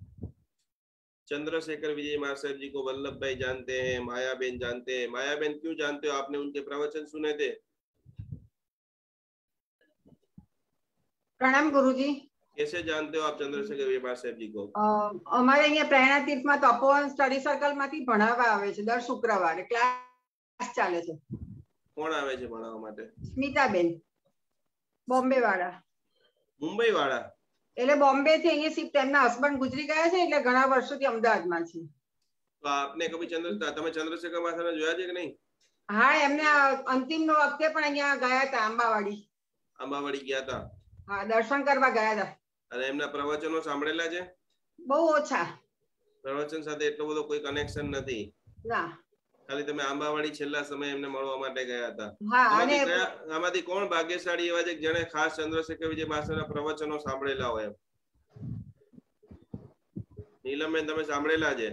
चंद्रशेखर विजय महाशय जी को वल्लभ भाई जानते हैं, माया बेन जानते हैं। माया बेन क्यों जानते हो? आपने उनके प्रवचन सुने थे। प्रणाम गुरुजी। कैसे जानते हो आप चंद्रशेखर विजय महाशय जी को? અમારે અહીંયા પ્રેરણા તીર્થમાં તપોવન સ્ટડી સર્કલમાંથી ભણાવવા આવે છે દર શુક્રવારે, ક્લાસ ચાલે છે। કોણ આવે છે ભણાવવા માટે? સ્મિતાબેન, બોમ્બે વાળા। મુંબઈ વાળા? એટલે બોમ્બે થી અહીંયા શિફ્ટ, એમના હસબન્ડ ગુજરી ગયા છે એટલે ઘણા વર્ષોથી અમદાવાદમાં છે। તો આપને કભી ચંદ્ર તમે ચંદ્રશેખર માસાને જોયા છે કે નહીં? હા, એમને અંતિમ વખતે પણ અહીંયા ગયા હતા અંબાવાડી। અંબાવાડી ગયા હતા? હા, દર્શન કરવા ગયા હતા। અને એમના પ્રવચનો સાંભળેલા છે? બહુ ઓછા। પ્રવચન સાથે એટલો બધો કોઈ કનેક્શન નથી? ના, ખાલી તમે આંબાવાડી છેલ્લા સમય એમને મળવા માટે ગયા હતા? હા। અને આમાંથી કોણ ભાગ્યશાળી એવા છે જેણે ખાસ ચંદ્રશેખર વિજય માસાના પ્રવચનો સાંભળેલા હોય? નીલમબેન, તમે સાંભળેલા છે?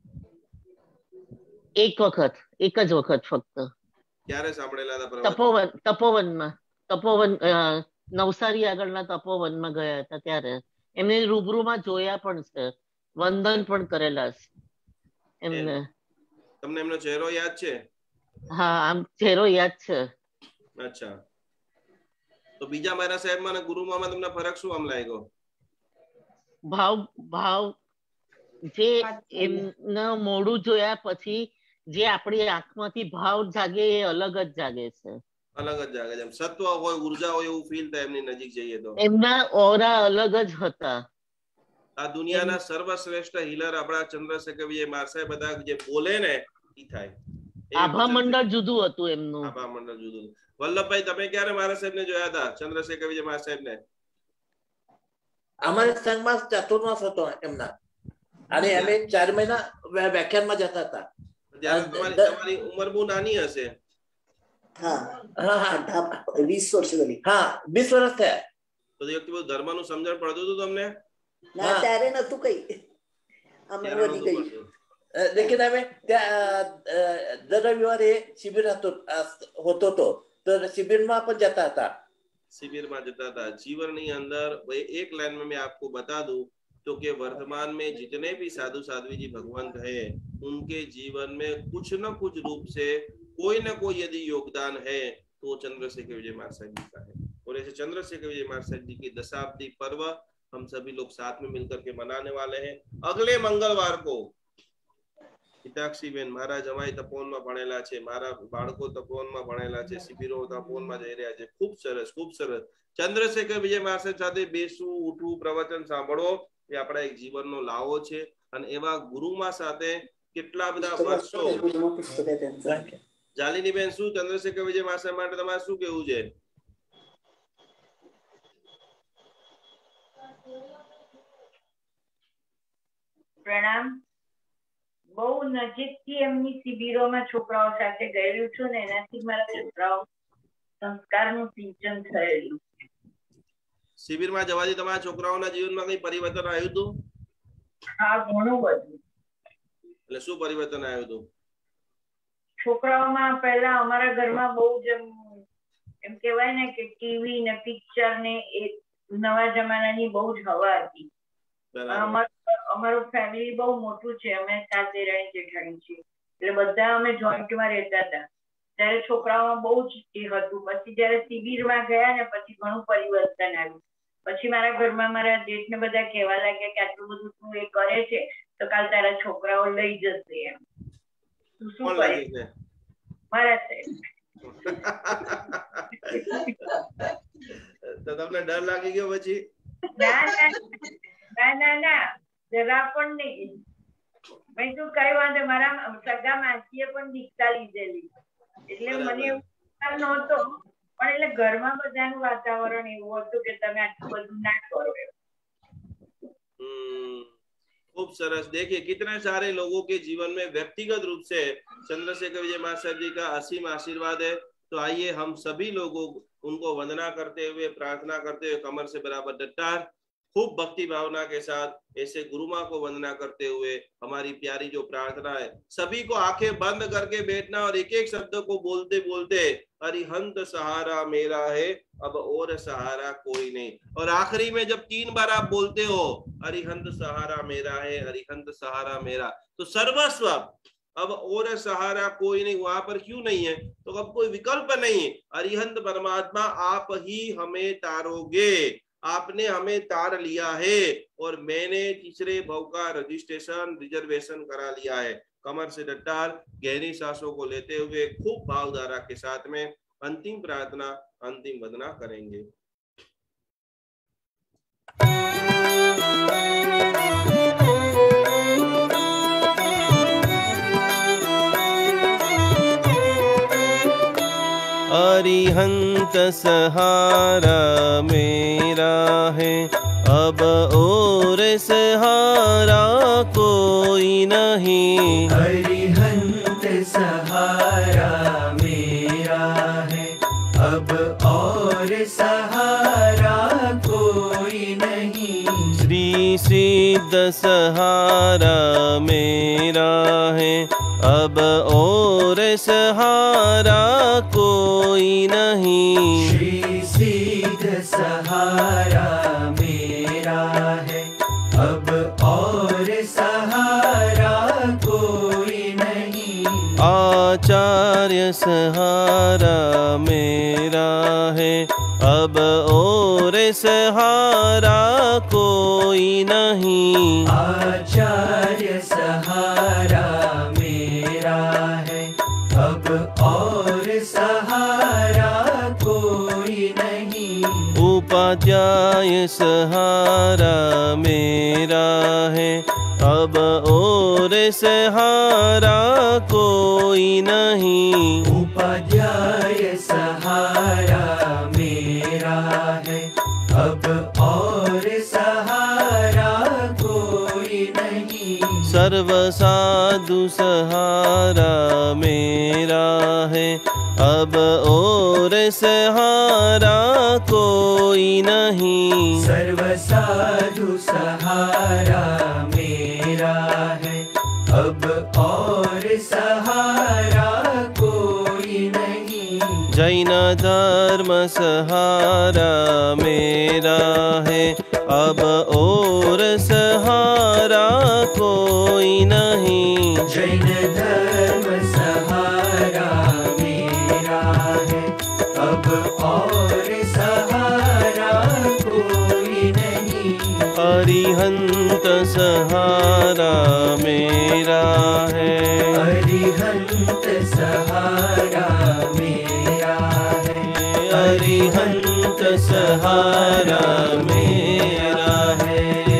એક વખત, એક જ વખત ફક્ત। ક્યારે સાંભળેલા હતા પ્રવચન? તપોવન, તપોવનમાં, તપોવન નવસારી આગળના તપોવનમાં ગયા હતા ત્યારે એમને રૂબરૂમાં જોયા પણ છે, વંદન પણ કરેલા છે એમને। તમને એમનો ચહેરો યાદ છે? હા, આમ ચહેરો યાદ છે। અચ્છા, તો બીજા મારા સાહેબમાં અને ગુરુમાં તમને ફરક શું આમ લાગ્યો? ભાવ ભાવ જે એમના મોઢું જોયા પછી જે આપણી આંખમાંથી ભાવ જાગે એ અલગ જ જાગે છે। અલગ જ જાગે જેમ સત્વ હોય ઉર્જા હોય એવું ફીલ થાય એમની નજીક જઈએ તો. એમના ઓરા અલગ જ હતા. આ દુનિયાના સર્વશ્રેષ્ઠ હીલર આપણા ચંદ્રશેખર વિજય મહારાજ સાહેબ બધા જે બોલે ને ઈ થાય. આભા મંડળ જુદું હતું એમનું. આભા મંડળ જુદું. વલ્લભભાઈ તમે ક્યારે મહારાજ સાહેબ ને જોયા હતા ચંદ્રશેખર વિજય મહારાજ સાહેબ ને? અમારા સંઘમાં ચતુર્માસ હતો એમના અને અમે ચાર મહિના વ્યાખ્યાનમાં જતા હતા. તમારી ઉંમર બહુ નાની હશે. હા હા હા વીસ વર્ષ સુધી. હા વીસ વર્ષ થયા. તો એ વખતે બધું ધર્મનું સમજણ પડતું હતું તમને? ના ત્યારે નતું કઈ. અમે વધી ગઈ. લેકિન અમે ત્યાં દર રવિવારે શિબિર હતો હોતો તો તો શિબિરમાં પણ જતા હતા. शिविर में जता था. जीवन ની અંદર एक लाइन में मैं आपको बता दूं तो कि वर्तमान में जितने भी साधु साध्वी जी भगवंत है उनके जीवन में कुछ न कुछ रूप से कोई न कोई यदि योगदान है तो चंद्रशेखर विजय महाराज जी का है. और ऐसे चंद्रशेखर विजय महाराज जी की दशाब्दी पर्व हम सभी लोग साथ में मिलकर के मनाने वाले हैं. अगले मंगलवार को હિતાક્ષીબેન મારા જમાઈ તપોવનમાં ભણેલા છે, મારા બાળકો તપોવનમાં ભણેલા છે, શિબિરો તપોવનમાં જઈ રહ્યા છે. ખૂબ સરસ ખૂબ સરસ. ચંદ્રશેખર વિજય મહારાજ સાથે બેસવું ઉઠવું પ્રવચન સાંભળવો એ આપણા એક જીવનનો લાવો છે. અને એવા ગુરુમાં સાથે કેટલા બધા વર્ષો. જાલિનીબેન શું ચંદ્રશેખર વિજય મહારાજ માટે તમારે શું કહેવું છે? પ્રણામ. બહુ નજીકથી એમની શિબિરોમાં છોકરાઓ સાથે ગયેલું છું ને એનાથી મારા છોકરાઓ સંસ્કારનું સિંચન થયેલું. શિબિરમાં જવાથી તમારા છોકરાઓના જીવનમાં કઈ પરિવર્તન આવ્યું હતું? હા ઘણું બધું. એટલે શું પરિવર્તન આવ્યું હતું? છોકરાઓમાં પહેલા અમારા ઘરમાં બહુ જ એમ કહેવાય ને કે ટીવી ને પિક્ચર ને એ નવા જમાનાની બહુ જ હવા હતી. અમારું ફેમિલી બહુ મોટું છે. અમે સાત દેરાણી જેઠાણી છીએ એટલે બધા અમે જોઈન્ટમાં રહેતા હતા. ત્યારે છોકરાઓમાં બહુ જ એ હતું. પછી જયારે શિબિરમાં ગયા ને પછી ઘણું પરિવર્તન આવ્યું. પછી મારા ઘરમાં મારા જેઠને બધા કહેવા લાગ્યા કે આટલું બધું તું એ કરે છે તો કાલ તારા છોકરાઓ લઈ જશે એમ. તું શું કરે? મારા સાહેબ. તો તમને ડર લાગી ગયો પછી? ના ના ના ના ના જરા પણ નહીં. મેં તું કઈ વાંધો મારા સગા માસીએ પણ દીક્ષા લીધેલી એટલે મને એવું નહોતો. પણ એટલે ઘરમાં બધાનું વાતાવરણ એવું હતું કે તમે આટલું બધું ના કરો. खूब सरस. देखिए कितने सारे लोगों के जीवन में व्यक्तिगत रूप से चंद्रशेखर विजय महाराज जी का असीम आशीर्वाद है. तो आइए हम सभी लोगों उनको वंदना करते हुए प्रार्थना करते हुए कमर से बराबर डटार खूब भक्ति भावना के साथ ऐसे गुरु माँ को वंदना करते हुए हमारी प्यारी जो प्रार्थना है सभी को आंखें बंद करके बैठना और एक एक शब्द को बोलते बोलते अरिहंत सहारा मेरा है अब और सहारा कोई नहीं. और आखिरी में जब तीन बार आप बोलते हो अरिहंत सहारा मेरा है अरिहंत सहारा मेरा तो सर्वस्व अब और सहारा कोई नहीं वहां पर क्यों नहीं है? तो अब कोई विकल्प नहीं है. अरिहंत परमात्मा आप ही हमें तारोगे. आपने हमें तार लिया है और मैंने तीसरे भव का रजिस्ट्रेशन रिजर्वेशन करा लिया है. कमर से डटार गहरी सांसों को लेते हुए खूब भावधारा के साथ में अंतिम प्रार्थना अंतिम वंदना करेंगे. अरिहंत सहारा मेरा है अब और सहारा कोई नहीं. अरिहंत सहारा मेरा है अब और सहारा कोई नहीं. श्री सिद्ध सहारा मेरा है अब और सहारा कोई नहीं. श्री सिद्ध सहारा मेरा है अब और सहारा कोई नहीं. आचार्य सहारा मेरा है अब और सहारा कोई नहीं. आचार्य सहारा मेरा है अब और सहारा उपाध्याय सहारा मेरा है, अब और सहारा कोई नहीं। उपाध्याय सहारा मेरा है, अब और सहारा कोई नहीं। सर्व साधु सहारा मेरा है, अब और सहारा कोई नहीं। सर्व साधु सहारा मेरा है, अब और सहारा कोई नहीं। जैन धर्म सहारा मेरा है, अब और सहारा कोई नहीं। जैन धर्म सहारा मेरा है, अब और सहारा कोई नहीं। अरिहंत सहारा मेरा है, अरिहंत सहारा मेरा है, अरिहंत सहारा मेरा है।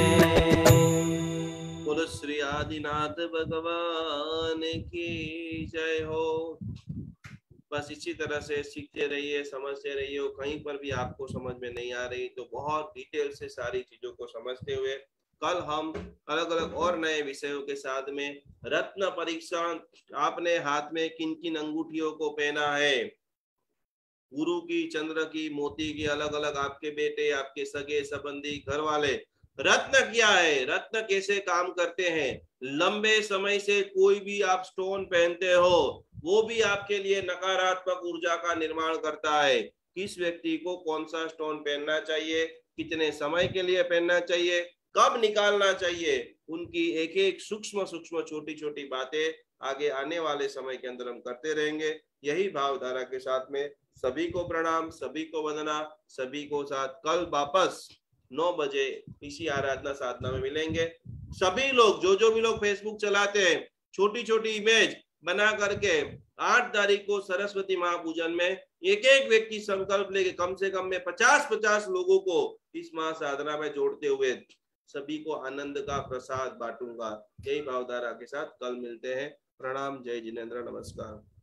बोलो श्री आदिनाथ भगवान की जय हो। बस इसी तरह से सीखते रहिए, समझते रहिए। और कहीं पर भी आपको समझ में नहीं आ रही तो बहुत डिटेल से सारी चीजों को समझते हुए कल हम अलग अलग और नए विषयों के साथ में रत्न परीक्षण, आपने हाथ में किन किन अंगूठियों को पहना है, गुरु की, चंद्र की, मोती की, अलग अलग आपके बेटे, आपके सगे संबंधी, घर वाले, रत्न क्या है, रत्न कैसे काम करते हैं। लंबे समय से कोई भी आप स्टोन पहनते हो वो भी आपके लिए नकारात्मक ऊर्जा का निर्माण करता है। किस व्यक्ति को कौन सा स्टोन पहनना चाहिए, कितने समय के लिए पहनना चाहिए, कब निकालना चाहिए, उनकी एक एक सूक्ष्म सूक्ष्म छोटी छोटी बातें आगे आने वाले समय के अंदर हम करते रहेंगे। यही भावधारा के साथ में सभी को प्रणाम, सभी को वंदना, सभी को साथ कल वापस नौ बजे इसी आराधना साधना में मिलेंगे। सभी लोग, जो जो भी लोग फेसबुक चलाते हैं, छोटी छोटी इमेज बना करके आठ तारीख को सरस्वती महापूजन में एक एक व्यक्ति संकल्प लेके कम से कम में पचास पचास लोगों को इस महासाधना में जोड़ते हुए सभी को आनंद का प्रसाद बांटूंगा। यही भावधारा के साथ कल मिलते हैं। प्रणाम, जय जिनेन्द्र, नमस्कार।